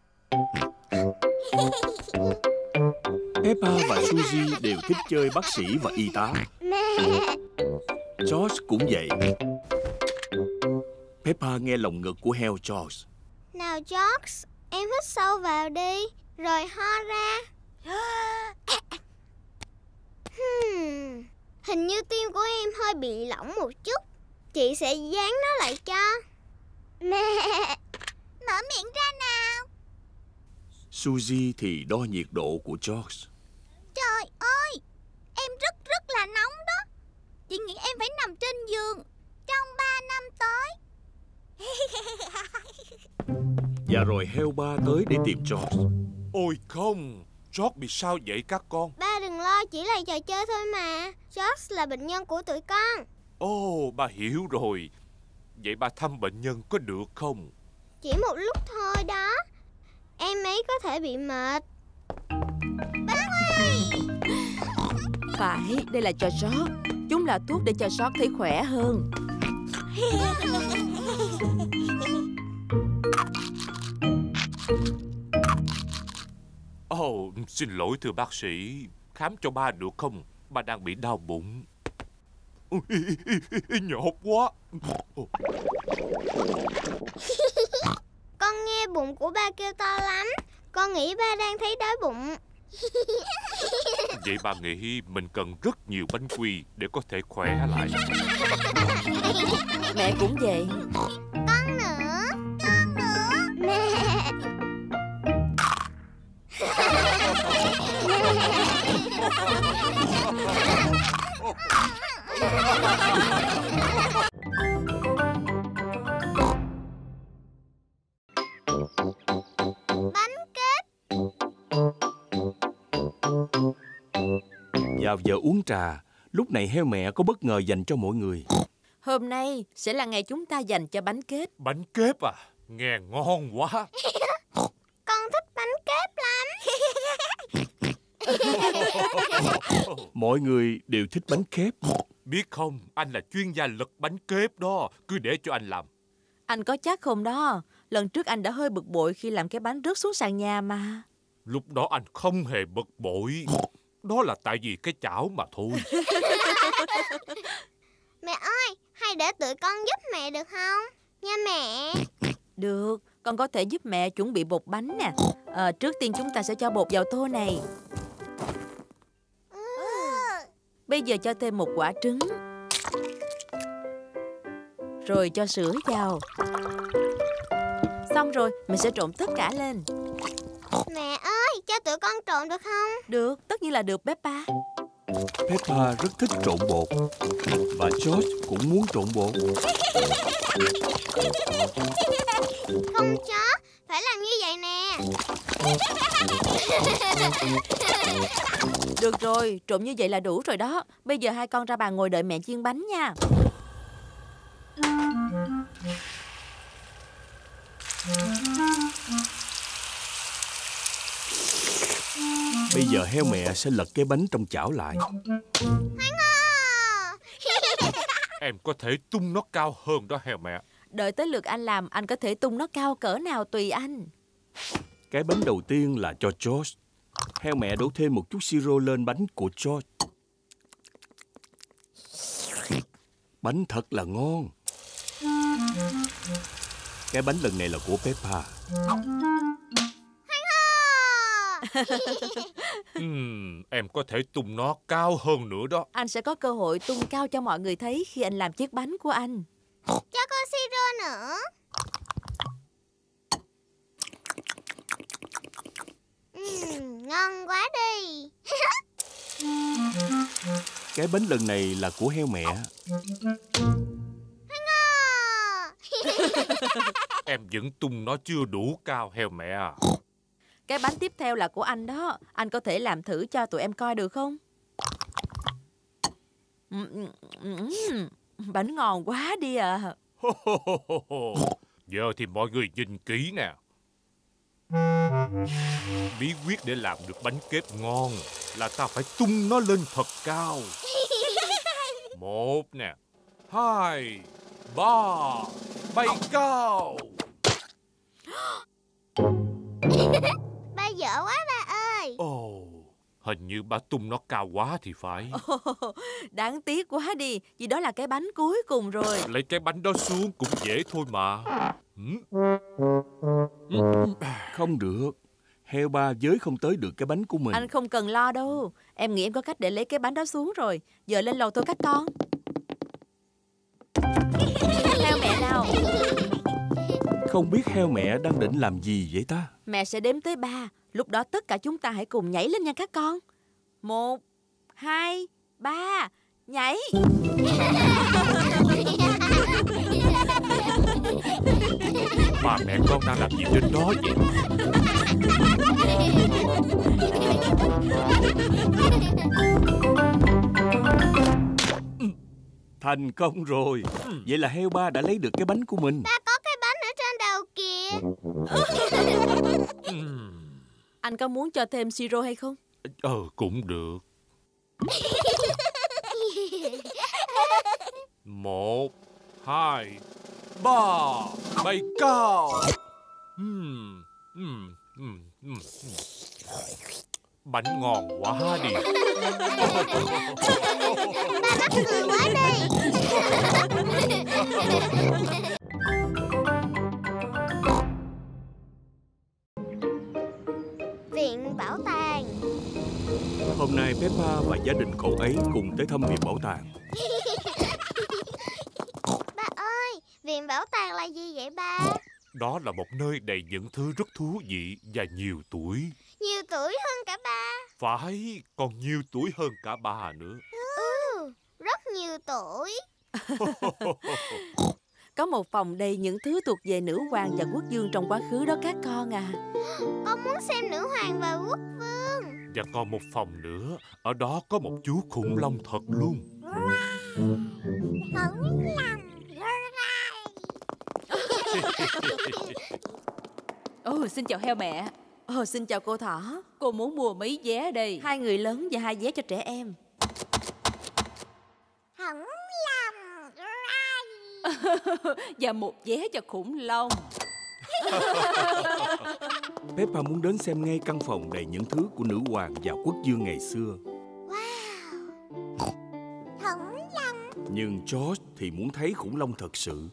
Peppa và Suzy đều thích chơi bác sĩ và y tá. Mẹ. George cũng vậy. Peppa nghe lồng ngực của heo George. Nào George, em hít sâu vào đi, rồi ho ra. Hình như tim của em hơi bị lỏng một chút. Chị sẽ dán nó lại cho. Mẹ, mở miệng ra nào. Suzy thì đo nhiệt độ của George. Trời ơi, em rất là nóng đó. Chị nghĩ em phải nằm trên giường trong 3 năm tới. Và rồi heo ba tới để tìm George. Ôi không, George bị sao vậy các con? Ba đừng lo, chỉ là trò chơi thôi mà. George là bệnh nhân của tụi con. Ồ, ba hiểu rồi. Vậy ba thăm bệnh nhân có được không? Chỉ một lúc thôi đó. Em ấy có thể bị mệt. Bác ơi! Phải, đây là cho George. Chúng là thuốc để cho George thấy khỏe hơn. Ồ, xin lỗi thưa bác sĩ. Khám cho ba được không? Ba đang bị đau bụng. Nhột quá. Con nghe bụng của ba kêu to lắm. Con nghĩ ba đang thấy đói bụng. Vậy ba nghĩ mình cần rất nhiều bánh quy để có thể khỏe lại. Mẹ cũng vậy. Con nữa. Con nữa. Mẹ. Bánh kết. Vào giờ uống trà, lúc này heo mẹ có bất ngờ dành cho mọi người. Hôm nay sẽ là ngày chúng ta dành cho bánh kết. Bánh kép à? Nghe ngon quá. Con thích bánh kép lắm. Mọi người đều thích bánh kép. Biết không, anh là chuyên gia lật bánh kép đó. Cứ để cho anh làm. Anh có chắc không đó? Lần trước anh đã hơi bực bội khi làm cái bánh rớt xuống sàn nhà mà. Lúc đó anh không hề bực bội. Đó là tại vì cái chảo mà thôi. Mẹ ơi, hay để tụi con giúp mẹ được không? Nha mẹ. Được, con có thể giúp mẹ chuẩn bị bột bánh nè. Trước tiên chúng ta sẽ cho bột vào tô này. Bây giờ cho thêm một quả trứng. Rồi cho sữa vào. Xong rồi, mình sẽ trộn tất cả lên. Mẹ ơi, cho tụi con trộn được không? Được, tất nhiên là được Peppa. Peppa rất thích trộn bột. Và George cũng muốn trộn bột. Không chó, phải làm như vậy nè. Được rồi, trộn như vậy là đủ rồi đó. Bây giờ hai con ra bàn ngồi đợi mẹ chiên bánh nha. Bây giờ heo mẹ sẽ lật cái bánh trong chảo lại. Em có thể tung nó cao hơn đó heo mẹ. Đợi tới lượt anh làm, anh có thể tung nó cao cỡ nào tùy anh. Cái bánh đầu tiên là cho George. Heo mẹ đổ thêm một chút siro lên bánh của George. Bánh thật là ngon. Cái bánh lần này là của Peppa. Em có thể tung nó cao hơn nữa đó. Anh sẽ có cơ hội tung cao cho mọi người thấy khi anh làm chiếc bánh của anh. Cho con siro nữa. Ngon quá đi. Cái bánh lần này là của heo mẹ. Em vẫn tung nó chưa đủ cao heo mẹ à. Cái bánh tiếp theo là của anh đó. Anh có thể làm thử cho tụi em coi được không? Bánh ngon quá đi à. Giờ thì mọi người nhìn kỹ nè. Bí quyết để làm được bánh kép ngon là ta phải tung nó lên thật cao. 1 nè, 2, 3, bay cao. Ba dở quá ba ơi. Ồ, hình như bà tung nó cao quá thì phải. Đáng tiếc quá đi, vì đó là cái bánh cuối cùng rồi. Lấy cái bánh đó xuống cũng dễ thôi mà. Không được. Heo ba với không tới được cái bánh của mình. Anh không cần lo đâu. Em nghĩ em có cách để lấy cái bánh đó xuống rồi. Giờ lên lầu thôi các con. Theo mẹ nào. Không biết heo mẹ đang định làm gì vậy ta? Mẹ sẽ đếm tới 3. Lúc đó tất cả chúng ta hãy cùng nhảy lên nha các con. 1, 2, 3, nhảy. Ba mẹ con đang làm gì trên đó vậy? Thành công rồi. Vậy là heo ba đã lấy được cái bánh của mình. Ba có cái bánh ở trên đầu kìa. Anh có muốn cho thêm siro hay không? Cũng được. 1, 2, 3, bay cao. Bánh ngon quá đi. Ba mắc cười quá đi. viện bảo tàng. Hôm nay Peppa và gia đình cậu ấy cùng tới thăm viện bảo tàng. Ba ơi, viện bảo tàng là gì vậy ba? Đó là một nơi đầy những thứ rất thú vị và nhiều tuổi. Nhiều tuổi hơn cả ba. Phải, còn nhiều tuổi hơn cả ba nữa. Rất nhiều tuổi. Có một phòng đầy những thứ thuộc về nữ hoàng và quốc vương trong quá khứ đó các con à. Con muốn xem nữ hoàng và quốc vương. Và còn một phòng nữa, ở đó có một chú khủng long thật luôn. Khủng long. Xin chào heo mẹ. Xin chào cô thỏ. Cô muốn mua mấy vé đây? 2 người lớn và 2 vé cho trẻ em. Khủng long. Và 1 vé cho khủng long. Peppa muốn đến xem ngay căn phòng đầy những thứ của nữ hoàng và quốc vương ngày xưa. Wow. Khủng long. Nhưng George thì muốn thấy khủng long thật sự.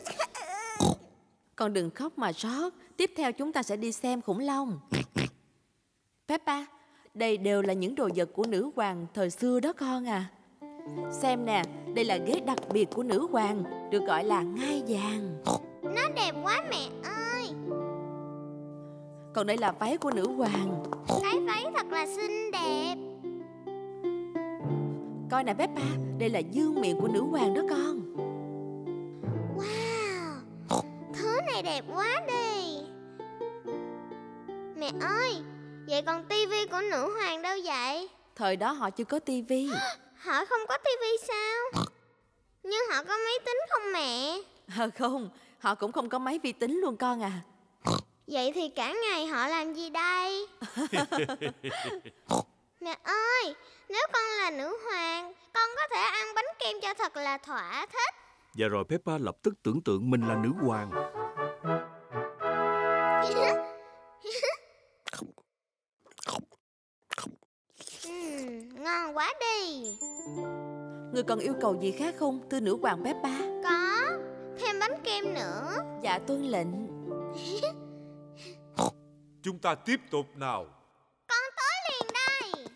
Con đừng khóc mà George. Tiếp theo chúng ta sẽ đi xem khủng long. Peppa, đây đều là những đồ vật của nữ hoàng thời xưa đó con à. Xem nè, đây là ghế đặc biệt của nữ hoàng, được gọi là ngai vàng. Nó đẹp quá mẹ ơi. Còn đây là váy của nữ hoàng. Cái váy thật là xinh đẹp. Coi nè Peppa, đây là vương miện của nữ hoàng đó con. Wow, thứ này đẹp quá đi. Mẹ ơi, vậy còn tivi của nữ hoàng đâu vậy? Thời đó họ chưa có tivi. Họ không có tivi sao? Nhưng họ có máy tính không mẹ? Không, họ cũng không có máy vi tính luôn con à. Vậy thì cả ngày họ làm gì đây? Mẹ ơi, nếu con là nữ hoàng, con có thể ăn bánh kem cho thật là thỏa thích. Và rồi Peppa lập tức tưởng tượng mình là nữ hoàng. Ngon quá đi. Người còn yêu cầu gì khác không, thưa nữ hoàng Peppa? Có, thêm bánh kem nữa. Dạ tuân lệnh. Chúng ta tiếp tục nào. Con tới liền đây.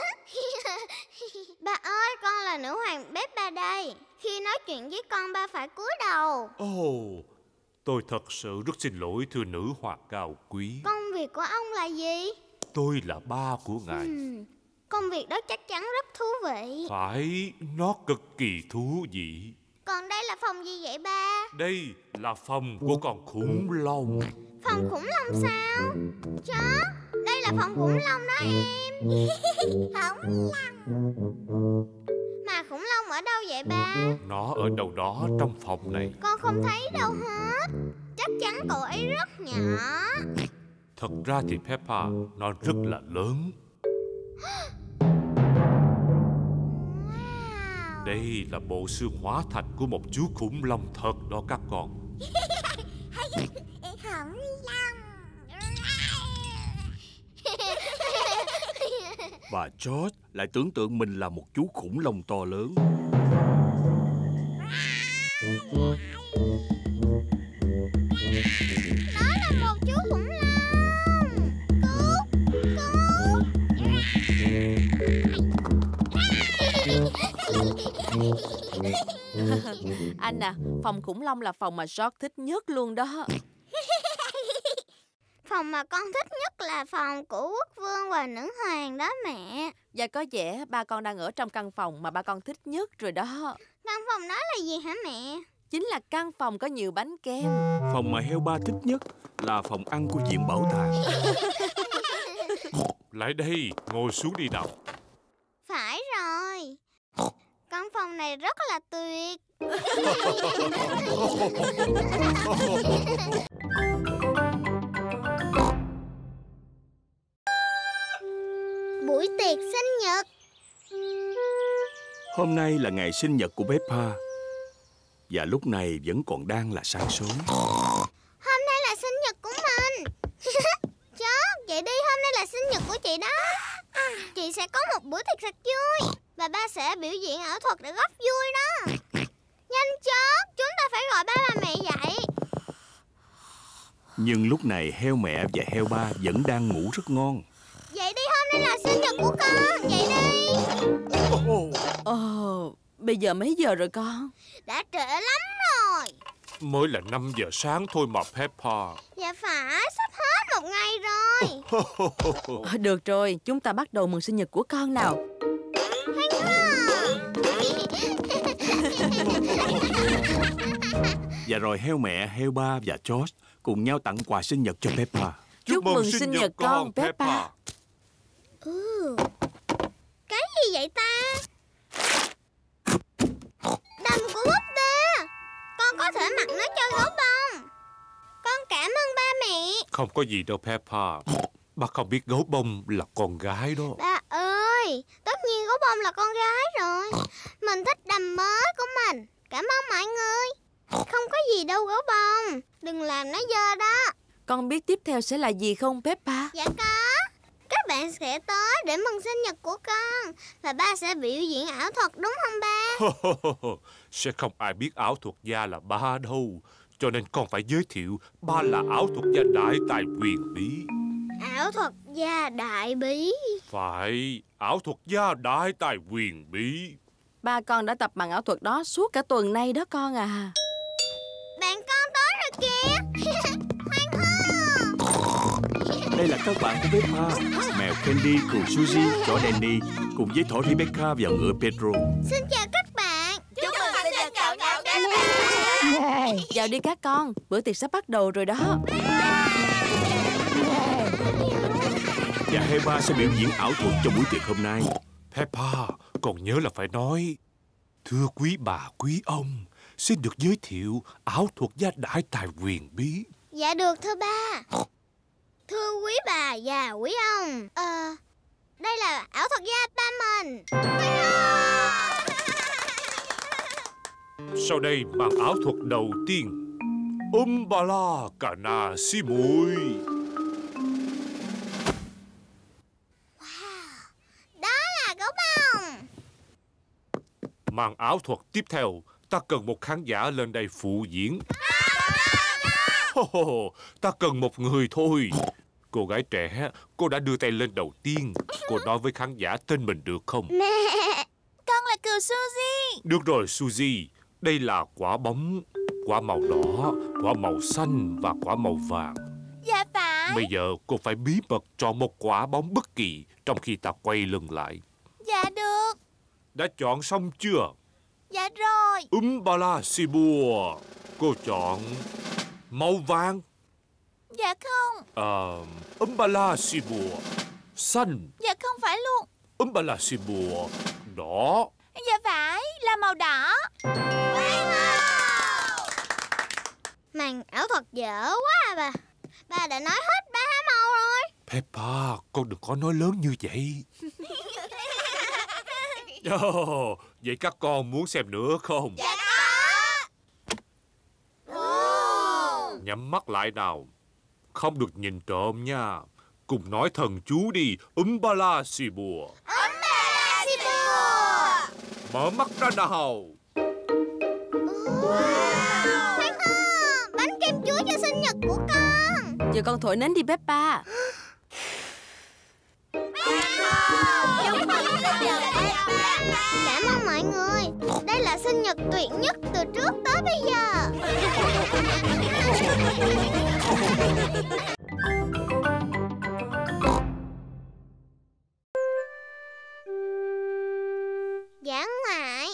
Ba ơi, con là nữ hoàng Peppa đây. Khi nói chuyện với con, ba phải cúi đầu. Tôi thật sự rất xin lỗi thưa nữ hoàng cao quý. Công việc của ông là gì? Tôi là ba của ngài. Công việc đó chắc chắn rất thú vị. Phải, nó cực kỳ thú vị. Còn đây là phòng gì vậy ba? Đây là phòng của con khủng long. Phòng khủng long sao? Chó, đây là phòng khủng long đó em. Khủng long. Mà khủng long ở đâu vậy ba? Nó ở đâu đó trong phòng này. Con không thấy đâu hết. Chắc chắn cậu ấy rất nhỏ. Thật ra thì Peppa, nó rất là lớn. Wow. Đây là bộ xương hóa thạch của một chú khủng long thật đó các con. Khủng long. Và George lại tưởng tượng mình là một chú khủng long to lớn. Nó là một chú khủng long. Anh à, phòng khủng long là phòng mà George thích nhất luôn đó. Phòng mà con thích nhất là phòng của quốc vương và nữ hoàng đó mẹ. Và có vẻ ba con đang ở trong căn phòng mà ba con thích nhất rồi đó. Căn phòng đó là gì hả mẹ? Chính là căn phòng có nhiều bánh kem. Phòng mà heo ba thích nhất là phòng ăn của viện bảo tàng. Lại đây, ngồi xuống đi nào. Phải rồi. Căn phòng này rất là tuyệt. Buổi tiệc sinh nhật. Hôm nay là ngày sinh nhật của Peppa. Và lúc này vẫn còn đang là sáng sớm. Hôm nay là sinh nhật của mình. Chó, chị đi, hôm nay là sinh nhật của chị đó. Chị sẽ có một bữa tiệc thật vui. Và ba sẽ biểu diễn ảo thuật để góp vui đó. Nhanh chóng, chúng ta phải gọi ba và mẹ dậy. Nhưng lúc này heo mẹ và heo ba vẫn đang ngủ rất ngon. Dậy đây là sinh nhật của con. Dậy đi. Bây giờ mấy giờ rồi con? Đã trễ lắm rồi. Mới là 5 giờ sáng thôi mà Peppa. Dạ phải, sắp hết một ngày rồi. Được rồi, chúng ta bắt đầu mừng sinh nhật của con nào. Và rồi heo mẹ, heo ba và George cùng nhau tặng quà sinh nhật cho Peppa. Chúc mừng sinh nhật con, Peppa. Cái gì vậy ta? Đầm của búp bê. Con có thể mặc nó cho gấu bông. Con cảm ơn ba mẹ. Không có gì đâu Peppa. Ba không biết gấu bông là con gái đó. Ba ơi, tất nhiên gấu bông là con gái rồi. Mình thích đầm mới của mình. Cảm ơn mọi người. Không có gì đâu gấu bông. Đừng làm nó dơ đó. Con biết tiếp theo sẽ là gì không Peppa? Dạ có. Các bạn sẽ tới để mừng sinh nhật của con. Và ba sẽ biểu diễn ảo thuật đúng không ba? Sẽ không ai biết ảo thuật gia là ba đâu. Cho nên con phải giới thiệu ba là ảo thuật gia đại tài huyền bí. Ảo thuật gia đại bí. Phải, ảo thuật gia đại tài huyền bí. Ba con đã tập bằng ảo thuật đó suốt cả tuần nay đó con à. Bạn con tới rồi kìa. Hoan hô. Đây là các bạn của Peppa. Mèo Candy cùng Suzy, chó Danny cùng với thỏ Rebecca và ngựa Pedro. Xin chào các bạn. Chúc mừng sinh nhật cậu Peppa. Vào đi các con, bữa tiệc sắp bắt đầu rồi đó. Và heo ba sẽ biểu diễn ảo thuật trong buổi tiệc hôm nay. Peppa, con nhớ là phải nói: thưa quý bà quý ông, xin được giới thiệu ảo thuật gia đại tài huyền bí. Dạ được thưa ba. Thưa quý bà và quý ông, đây là ảo thuật gia ba mình. Sau đây màn ảo thuật đầu tiên. Umbala Kana Simui. Đó là gấu bông. Màn ảo thuật tiếp theo, ta cần một khán giả lên đây phụ diễn. Ta cần một người thôi. Cô gái trẻ, cô đã đưa tay lên đầu tiên. Cô nói với khán giả tên mình được không? Mẹ, con là cừu Suzy. Được rồi Suzy, đây là quả bóng. Quả màu đỏ, quả màu xanh và quả màu vàng. Dạ phải. Bây giờ cô phải bí mật chọn một quả bóng bất kỳ trong khi ta quay lưng lại. Dạ được. Đã chọn xong chưa? Dạ rồi. Umbala Sibua. Cô chọn màu vàng. Dạ không. Umbala Sibua. Xanh. Dạ không phải luôn. Umbala Sibua. Đỏ. Dạ phải, là màu đỏ. Màn ảo thuật dở quá à bà. Bà đã nói hết 3 màu rồi. Peppa, con đừng có nói lớn như vậy. Vậy các con muốn xem nữa không? Dạ có. Nhắm mắt lại nào. Không được nhìn trộm nha. Cùng nói thần chú đi. Umbala Sibua. Umbala Sibua. Mở mắt ra nào. Hoan hô, bánh kem chuối cho sinh nhật của con. Giờ con thổi nến đi Peppa. Cảm ơn mọi người. Đây là sinh nhật tuyệt nhất từ trước tới bây giờ. Dã ngoại.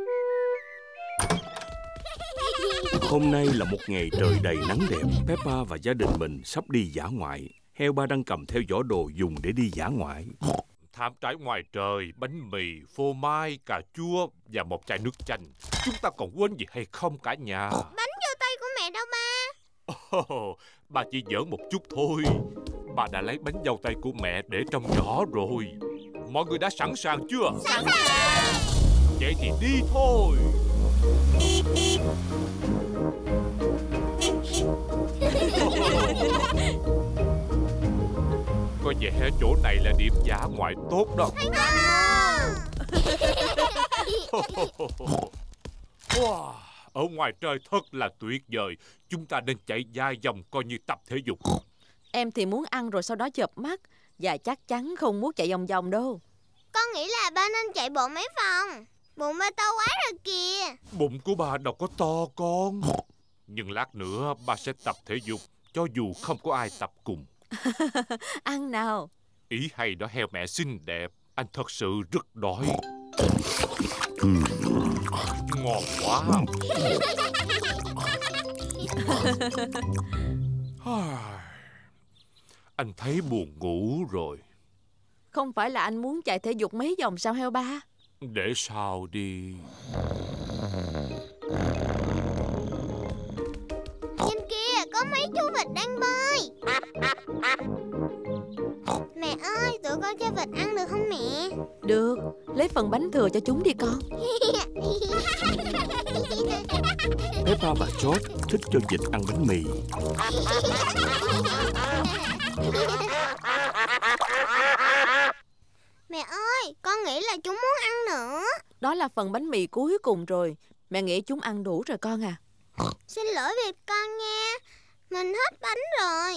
Hôm nay là một ngày trời đầy nắng đẹp. Peppa và gia đình mình sắp đi dã ngoại. Heo ba đang cầm theo giỏ đồ dùng để đi dã ngoại. Thảm trải ngoài trời, bánh mì, phô mai, cà chua và một chai nước chanh. Chúng ta còn quên gì hay không cả nhà? Bánh vô tay của mẹ đâu ba? Bà chỉ giỡn một chút thôi. Bà đã lấy bánh dâu tay của mẹ để trong giỏ rồi. Mọi người đã sẵn sàng chưa? Sẵn sàng. Vậy thì đi thôi. Có vẻ chỗ này là điểm dã ngoại tốt đó. Wow, ở ngoài trời thật là tuyệt vời. Chúng ta nên chạy dài vòng coi như tập thể dục. Em thì muốn ăn rồi sau đó chợp mắt. Và chắc chắn không muốn chạy vòng vòng đâu. Con nghĩ là ba nên chạy bộ mấy vòng. Bụng ba to quá rồi kìa. Bụng của ba đâu có to con. Nhưng lát nữa ba sẽ tập thể dục, cho dù không có ai tập cùng. Ăn nào. Ý hay đó heo mẹ xinh đẹp. Anh thật sự rất đói. Ngon quá. Anh thấy buồn ngủ rồi. Không phải là anh muốn chạy thể dục mấy vòng sao heo ba? Để sau đi. Nhìn kìa, có mấy chú vịt đang bơi. Mẹ ơi, tụi con cho vịt ăn được không mẹ? Được, lấy phần bánh thừa cho chúng đi con. Peppa và George thích cho vịt ăn bánh mì. Mẹ ơi, con nghĩ là chúng muốn ăn nữa. Đó là phần bánh mì cuối cùng rồi. Mẹ nghĩ chúng ăn đủ rồi con à. Xin lỗi vịt con nha. Mình hết bánh rồi.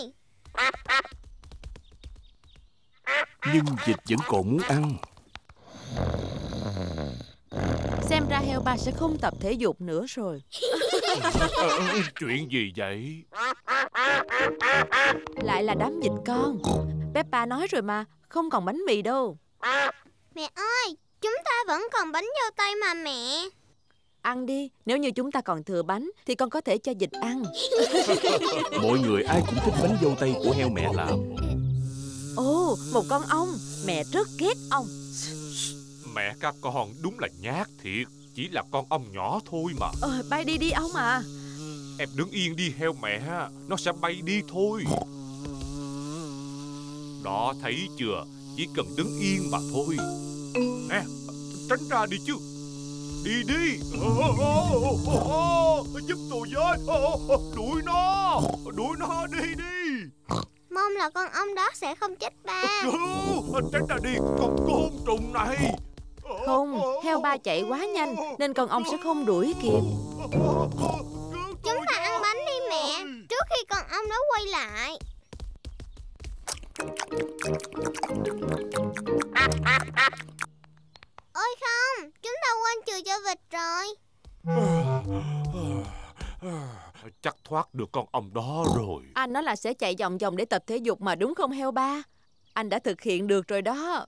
Nhưng vịt vẫn còn muốn ăn. Xem ra heo ba sẽ không tập thể dục nữa rồi. Chuyện gì vậy? Lại là đám vịt con. Peppa nói rồi mà, không còn bánh mì đâu. Mẹ ơi, chúng ta vẫn còn bánh dâu tây mà mẹ. Ăn đi, nếu như chúng ta còn thừa bánh thì con có thể cho vịt ăn. Mọi người ai cũng thích bánh dâu tây của heo mẹ làm. Ồ, một con ong. Mẹ rất ghét ong. Mẹ các con đúng là nhát thiệt. Chỉ là con ong nhỏ thôi mà. Bay đi đi ong à. Em đứng yên đi heo mẹ. Nó sẽ bay đi thôi. Đó, thấy chưa? Chỉ cần đứng yên mà thôi. Nè, tránh ra đi chứ. Đi đi. Giúp tôi với. Đuổi nó đi đi. Mong là con ong đó sẽ không chết ba. Tránh ra đi, con côn trùng này. Không, heo ba chạy quá nhanh nên con ong sẽ không đuổi kịp. Chúng ta ăn bánh đi mẹ, trước khi con ong đó quay lại. Ôi không, chúng ta quên chừa cho vịt rồi. Chắc thoát được con ong đó rồi. Anh nói là sẽ chạy vòng vòng để tập thể dục mà đúng không heo ba? Anh đã thực hiện được rồi đó.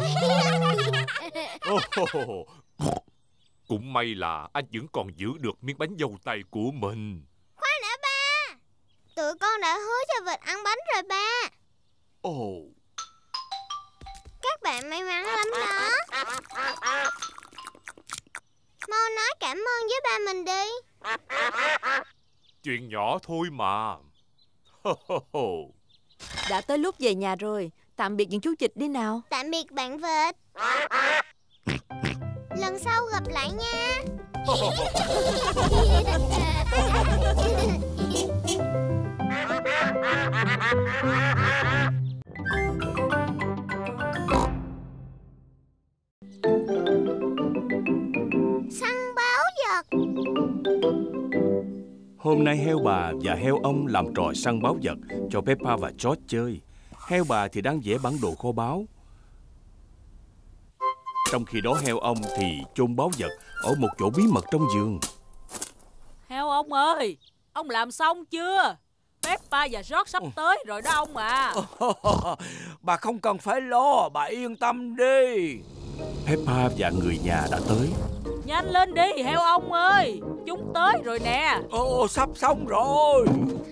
Cũng may là anh vẫn còn giữ được miếng bánh dâu tây của mình. Khoan đã ba. Tụi con đã hứa cho vịt ăn bánh rồi ba. Các bạn may mắn lắm đó. Mau nói cảm ơn với ba mình đi. Chuyện nhỏ thôi mà. Đã tới lúc về nhà rồi. Tạm biệt những chú vịt đi nào. Tạm biệt bạn vịt. Lần sau gặp lại nha. Săn báo vật. Hôm nay heo bà và heo ông làm trò săn báo vật cho Peppa và George chơi. Heo bà thì đang vẽ bản đồ kho báu. Trong khi đó heo ông thì chôn báu vật ở một chỗ bí mật trong vườn. Heo ông ơi, ông làm xong chưa? Peppa và George sắp tới rồi đó ông à. Bà không cần phải lo, bà yên tâm đi. Peppa và người nhà đã tới. Nhanh lên đi heo ông ơi, chúng tới rồi nè. Sắp xong rồi.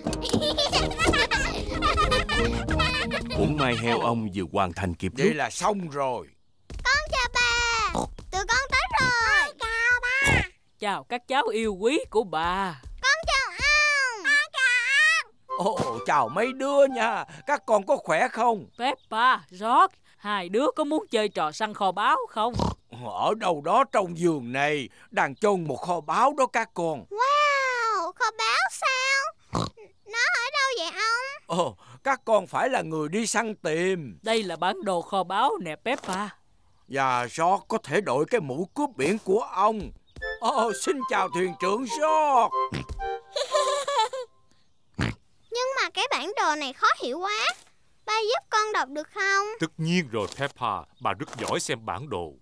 Cũng may heo ông vừa hoàn thành kịp lúc. Vậy là xong rồi. Con chào bà. Tụi con tới rồi. Chào ba. Chào các cháu yêu quý của bà. Con chào ông. Con chào ông. Chào mấy đứa nha. Các con có khỏe không? Peppa, George, hai đứa có muốn chơi trò săn kho báu không? Ở đâu đó trong vườn này đang chôn một kho báu đó các con. Wow, kho báu sao? Nó ở đâu vậy ông? Các con phải là người đi săn tìm. Đây là bản đồ kho báu nè Peppa. Và George có thể đội cái mũ cướp biển của ông. Xin chào thuyền trưởng George. Nhưng mà cái bản đồ này khó hiểu quá. ba giúp con đọc được không? Tất nhiên rồi Peppa, bà rất giỏi xem bản đồ.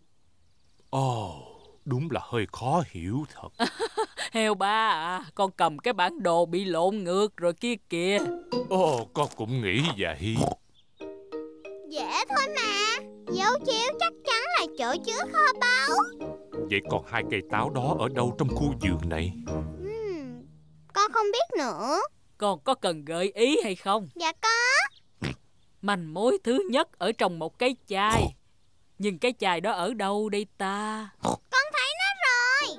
Đúng là hơi khó hiểu thật. Heo ba à, con cầm cái bản đồ bị lộn ngược rồi kia kìa. Con cũng nghĩ vậy. Dễ thôi mà. Dấu chéo chắc chắn là chỗ chứa kho báu. Vậy còn 2 cây táo đó ở đâu trong khu vườn này? Con không biết nữa. Con có cần gợi ý hay không? Dạ có. Manh mối thứ nhất ở trong một cái chai. Nhưng cái chai đó ở đâu đây ta? Con thấy nó rồi.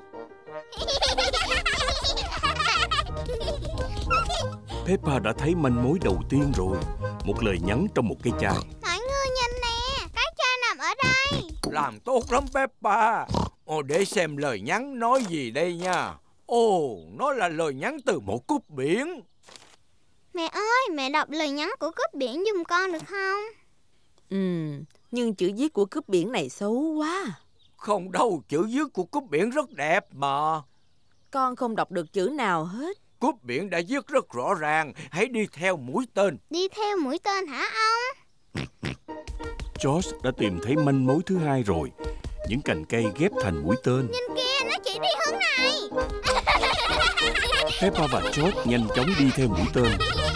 Peppa đã thấy manh mối đầu tiên rồi. Một lời nhắn trong một cái chai. Mọi người nhìn nè, cái chai nằm ở đây. Làm tốt lắm Peppa. Để xem lời nhắn nói gì đây nha. Nó là lời nhắn từ một cúp biển. Mẹ ơi, mẹ đọc lời nhắn của cướp biển giùm con được không? Nhưng chữ viết của cướp biển này xấu quá. Không đâu, chữ viết của cúp biển rất đẹp mà. Con không đọc được chữ nào hết. Cúp biển đã viết rất rõ ràng. Hãy đi theo mũi tên. Đi theo mũi tên hả ông? George đã tìm thấy manh mối thứ hai rồi. Những cành cây ghép thành mũi tên. Nhìn kìa, nó chỉ đi hướng này. Peppa và George nhanh chóng đi theo mũi tên.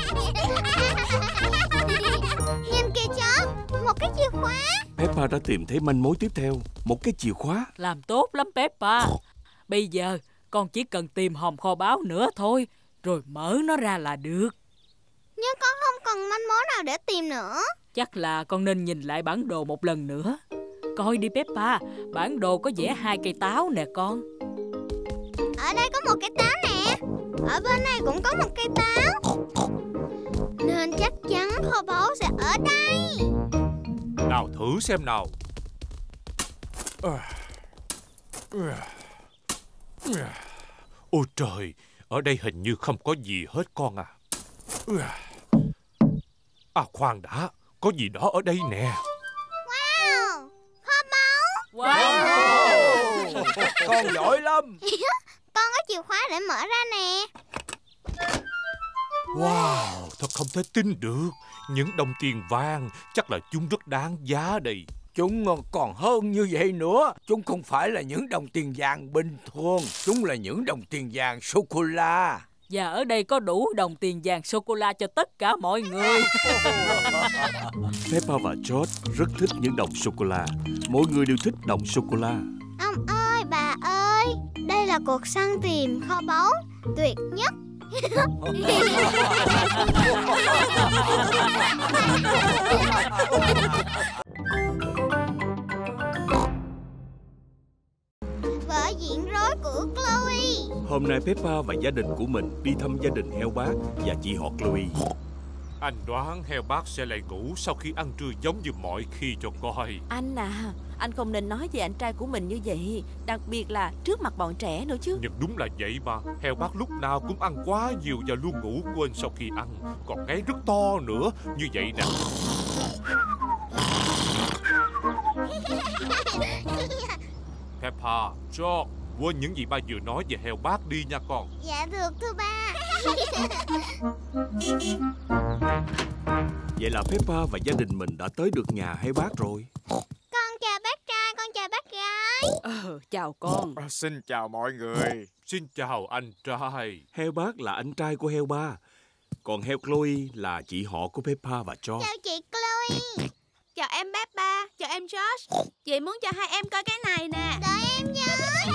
Nhìn kìa George, một cái chìa khóa. Peppa đã tìm thấy manh mối tiếp theo. Một cái chìa khóa. Làm tốt lắm Peppa. Bây giờ con chỉ cần tìm hòm kho báu nữa thôi, rồi mở nó ra là được. Nhưng con không cần manh mối nào để tìm nữa. Chắc là con nên nhìn lại bản đồ một lần nữa. Coi đi Peppa, bản đồ có vẽ 2 cây táo nè con. Ở đây có một cây táo nè. Ở bên này cũng có một cây táo. Nên chắc chắn kho báu sẽ ở đây. Nào thử xem nào. Ôi trời, ở đây hình như không có gì hết con à. Khoan đã, có gì đó ở đây nè. Wow, kho báu. Wow. Con giỏi lắm. Con có chìa khóa để mở ra nè. Wow, thật không thể tin được. Những đồng tiền vàng, chắc là chúng rất đáng giá đây. Chúng còn hơn như vậy nữa. Chúng không phải là những đồng tiền vàng bình thường. Chúng là những đồng tiền vàng sô-cô-la. Và ở đây có đủ đồng tiền vàng sô-cô-la cho tất cả mọi người. Peppa và George rất thích những đồng sô-cô-la. Mỗi người đều thích đồng sô-cô-la. Ông ơi, bà ơi, đây là cuộc săn tìm kho báu tuyệt nhất. Vở diễn rối của Chloe. Hôm nay Peppa và gia đình của mình đi thăm gia đình heo bác và chị họ Chloe. Anh đoán heo bác sẽ lại ngủ sau khi ăn trưa giống như mọi khi cho coi. Anh à, anh không nên nói về anh trai của mình như vậy. Đặc biệt là trước mặt bọn trẻ nữa chứ. Nhưng đúng là vậy mà. Heo bác lúc nào cũng ăn quá nhiều và luôn ngủ quên sau khi ăn. Còn ngáy rất to nữa. Như vậy nè. Peppa, George, quên những gì ba vừa nói về heo bác đi nha con. Dạ được thưa ba. Vậy là Peppa và gia đình mình đã tới được nhà heo bác rồi. Con chào bác trai, con chào bác gái. Chào con. Xin chào mọi người. Xin chào anh trai. Heo bác là anh trai của heo ba. Còn heo Chloe là chị họ của Peppa và George. Chào chị Chloe. Chào em Peppa, chào em George. Chị muốn cho hai em coi cái này nè. Đợi em với.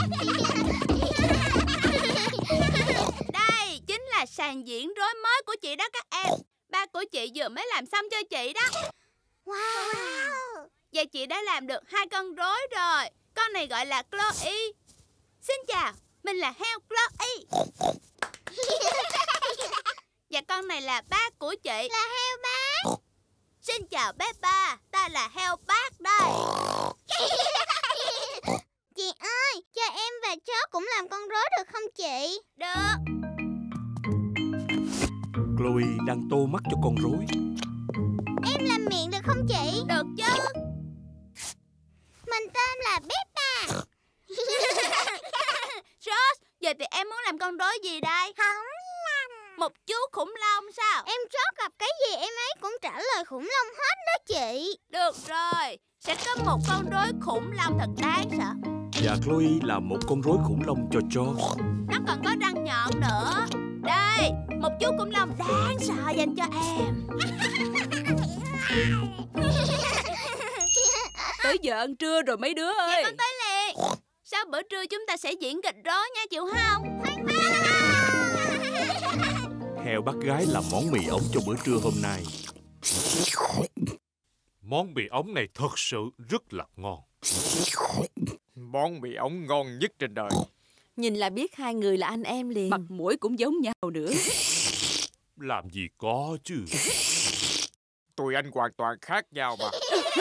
Đây chính là sàn diễn rối mới của chị đó các em. Ba của chị vừa mới làm xong cho chị đó. Wow. Và chị đã làm được 2 con rối rồi. Con này gọi là Chloe. Xin chào, mình là heo Chloe. Và con này là ba của chị, Là heo bác. xin chào Peppa, ta là heo bác đây. Chị ơi, cho em và chó cũng làm con rối được không chị? Được. Chloe đang tô mắt cho con rối. Em làm miệng được không chị? Được chứ. Mình tên là Peppa. George, giờ thì em muốn làm con rối gì đây? Không làm. Một chú khủng long sao? Em chó gặp cái gì em ấy cũng trả lời khủng long hết đó chị. Được rồi, sẽ có một con rối khủng long thật đáng sợ. Và Chloe là một con rối khủng long cho George. Nó còn có răng nhọn nữa. Đây, một chú khủng long đáng sợ dành cho em. Tới giờ ăn trưa rồi mấy đứa ơi. Dạ con tới liền. Sau bữa trưa chúng ta sẽ diễn kịch rối nha, chịu không? Heo bắt gái làm món mì ống cho bữa trưa hôm nay. Món mì ống này thật sự rất là ngon. Món mì ống ngon nhất trên đời. Nhìn là biết hai người là anh em liền. Mặt mũi cũng giống nhau nữa. Làm gì có chứ. Tụi anh hoàn toàn khác nhau mà.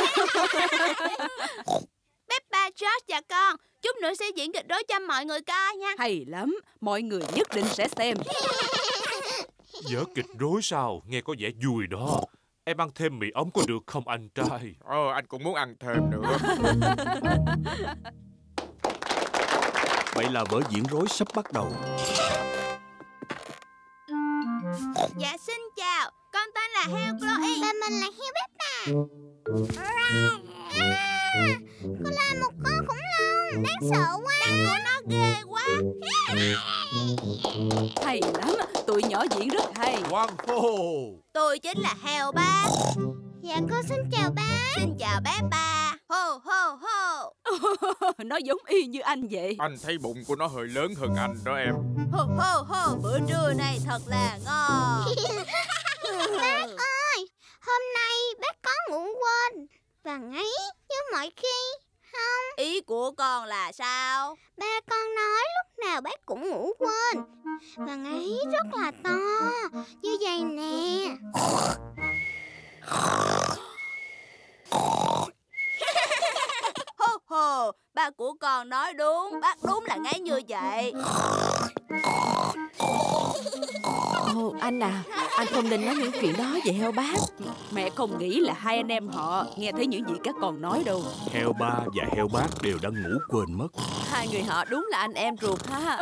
Peppa, George và con, chút nữa sẽ diễn kịch rối cho mọi người coi nha. Hay lắm, mọi người nhất định sẽ xem. Vở kịch rối sao? Nghe có vẻ vui đó. Em ăn thêm mì ống có được không anh trai? Anh cũng muốn ăn thêm nữa. Vậy là vở diễn rối sắp bắt đầu. Dạ xin chào, con tên là heo Chloe. Và mình là heo Peppa. Con là một con khủng long đáng sợ quá. Răng của nó ghê quá. Hay lắm, tụi nhỏ diễn rất hay. Hoan hô. Tôi chính là heo ba. Dạ con xin chào ba. Xin chào Peppa. Hô hô hô. Nó giống y như anh vậy. Anh thấy bụng của nó hơi lớn hơn anh đó em. Hô hô hô, bữa trưa này thật là ngon. Bác ơi, hôm nay bác có ngủ quên và ngáy như mọi khi không? Ý của con là sao? Ba con nói lúc nào bác cũng ngủ quên và ngáy rất là to như vậy nè. Hô hô, ba của con nói đúng, bác đúng là ngáy như vậy. Ồ, anh à, anh không nên nói những chuyện đó về heo bác. Mẹ không nghĩ là hai anh em họ nghe thấy những gì các con nói đâu. Heo ba và heo bác đều đã ngủ quên mất. Hai người họ đúng là anh em ruột ha.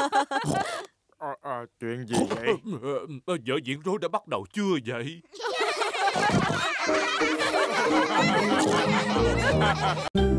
Chuyện gì vậy? Vở diễn rối đã bắt đầu chưa vậy?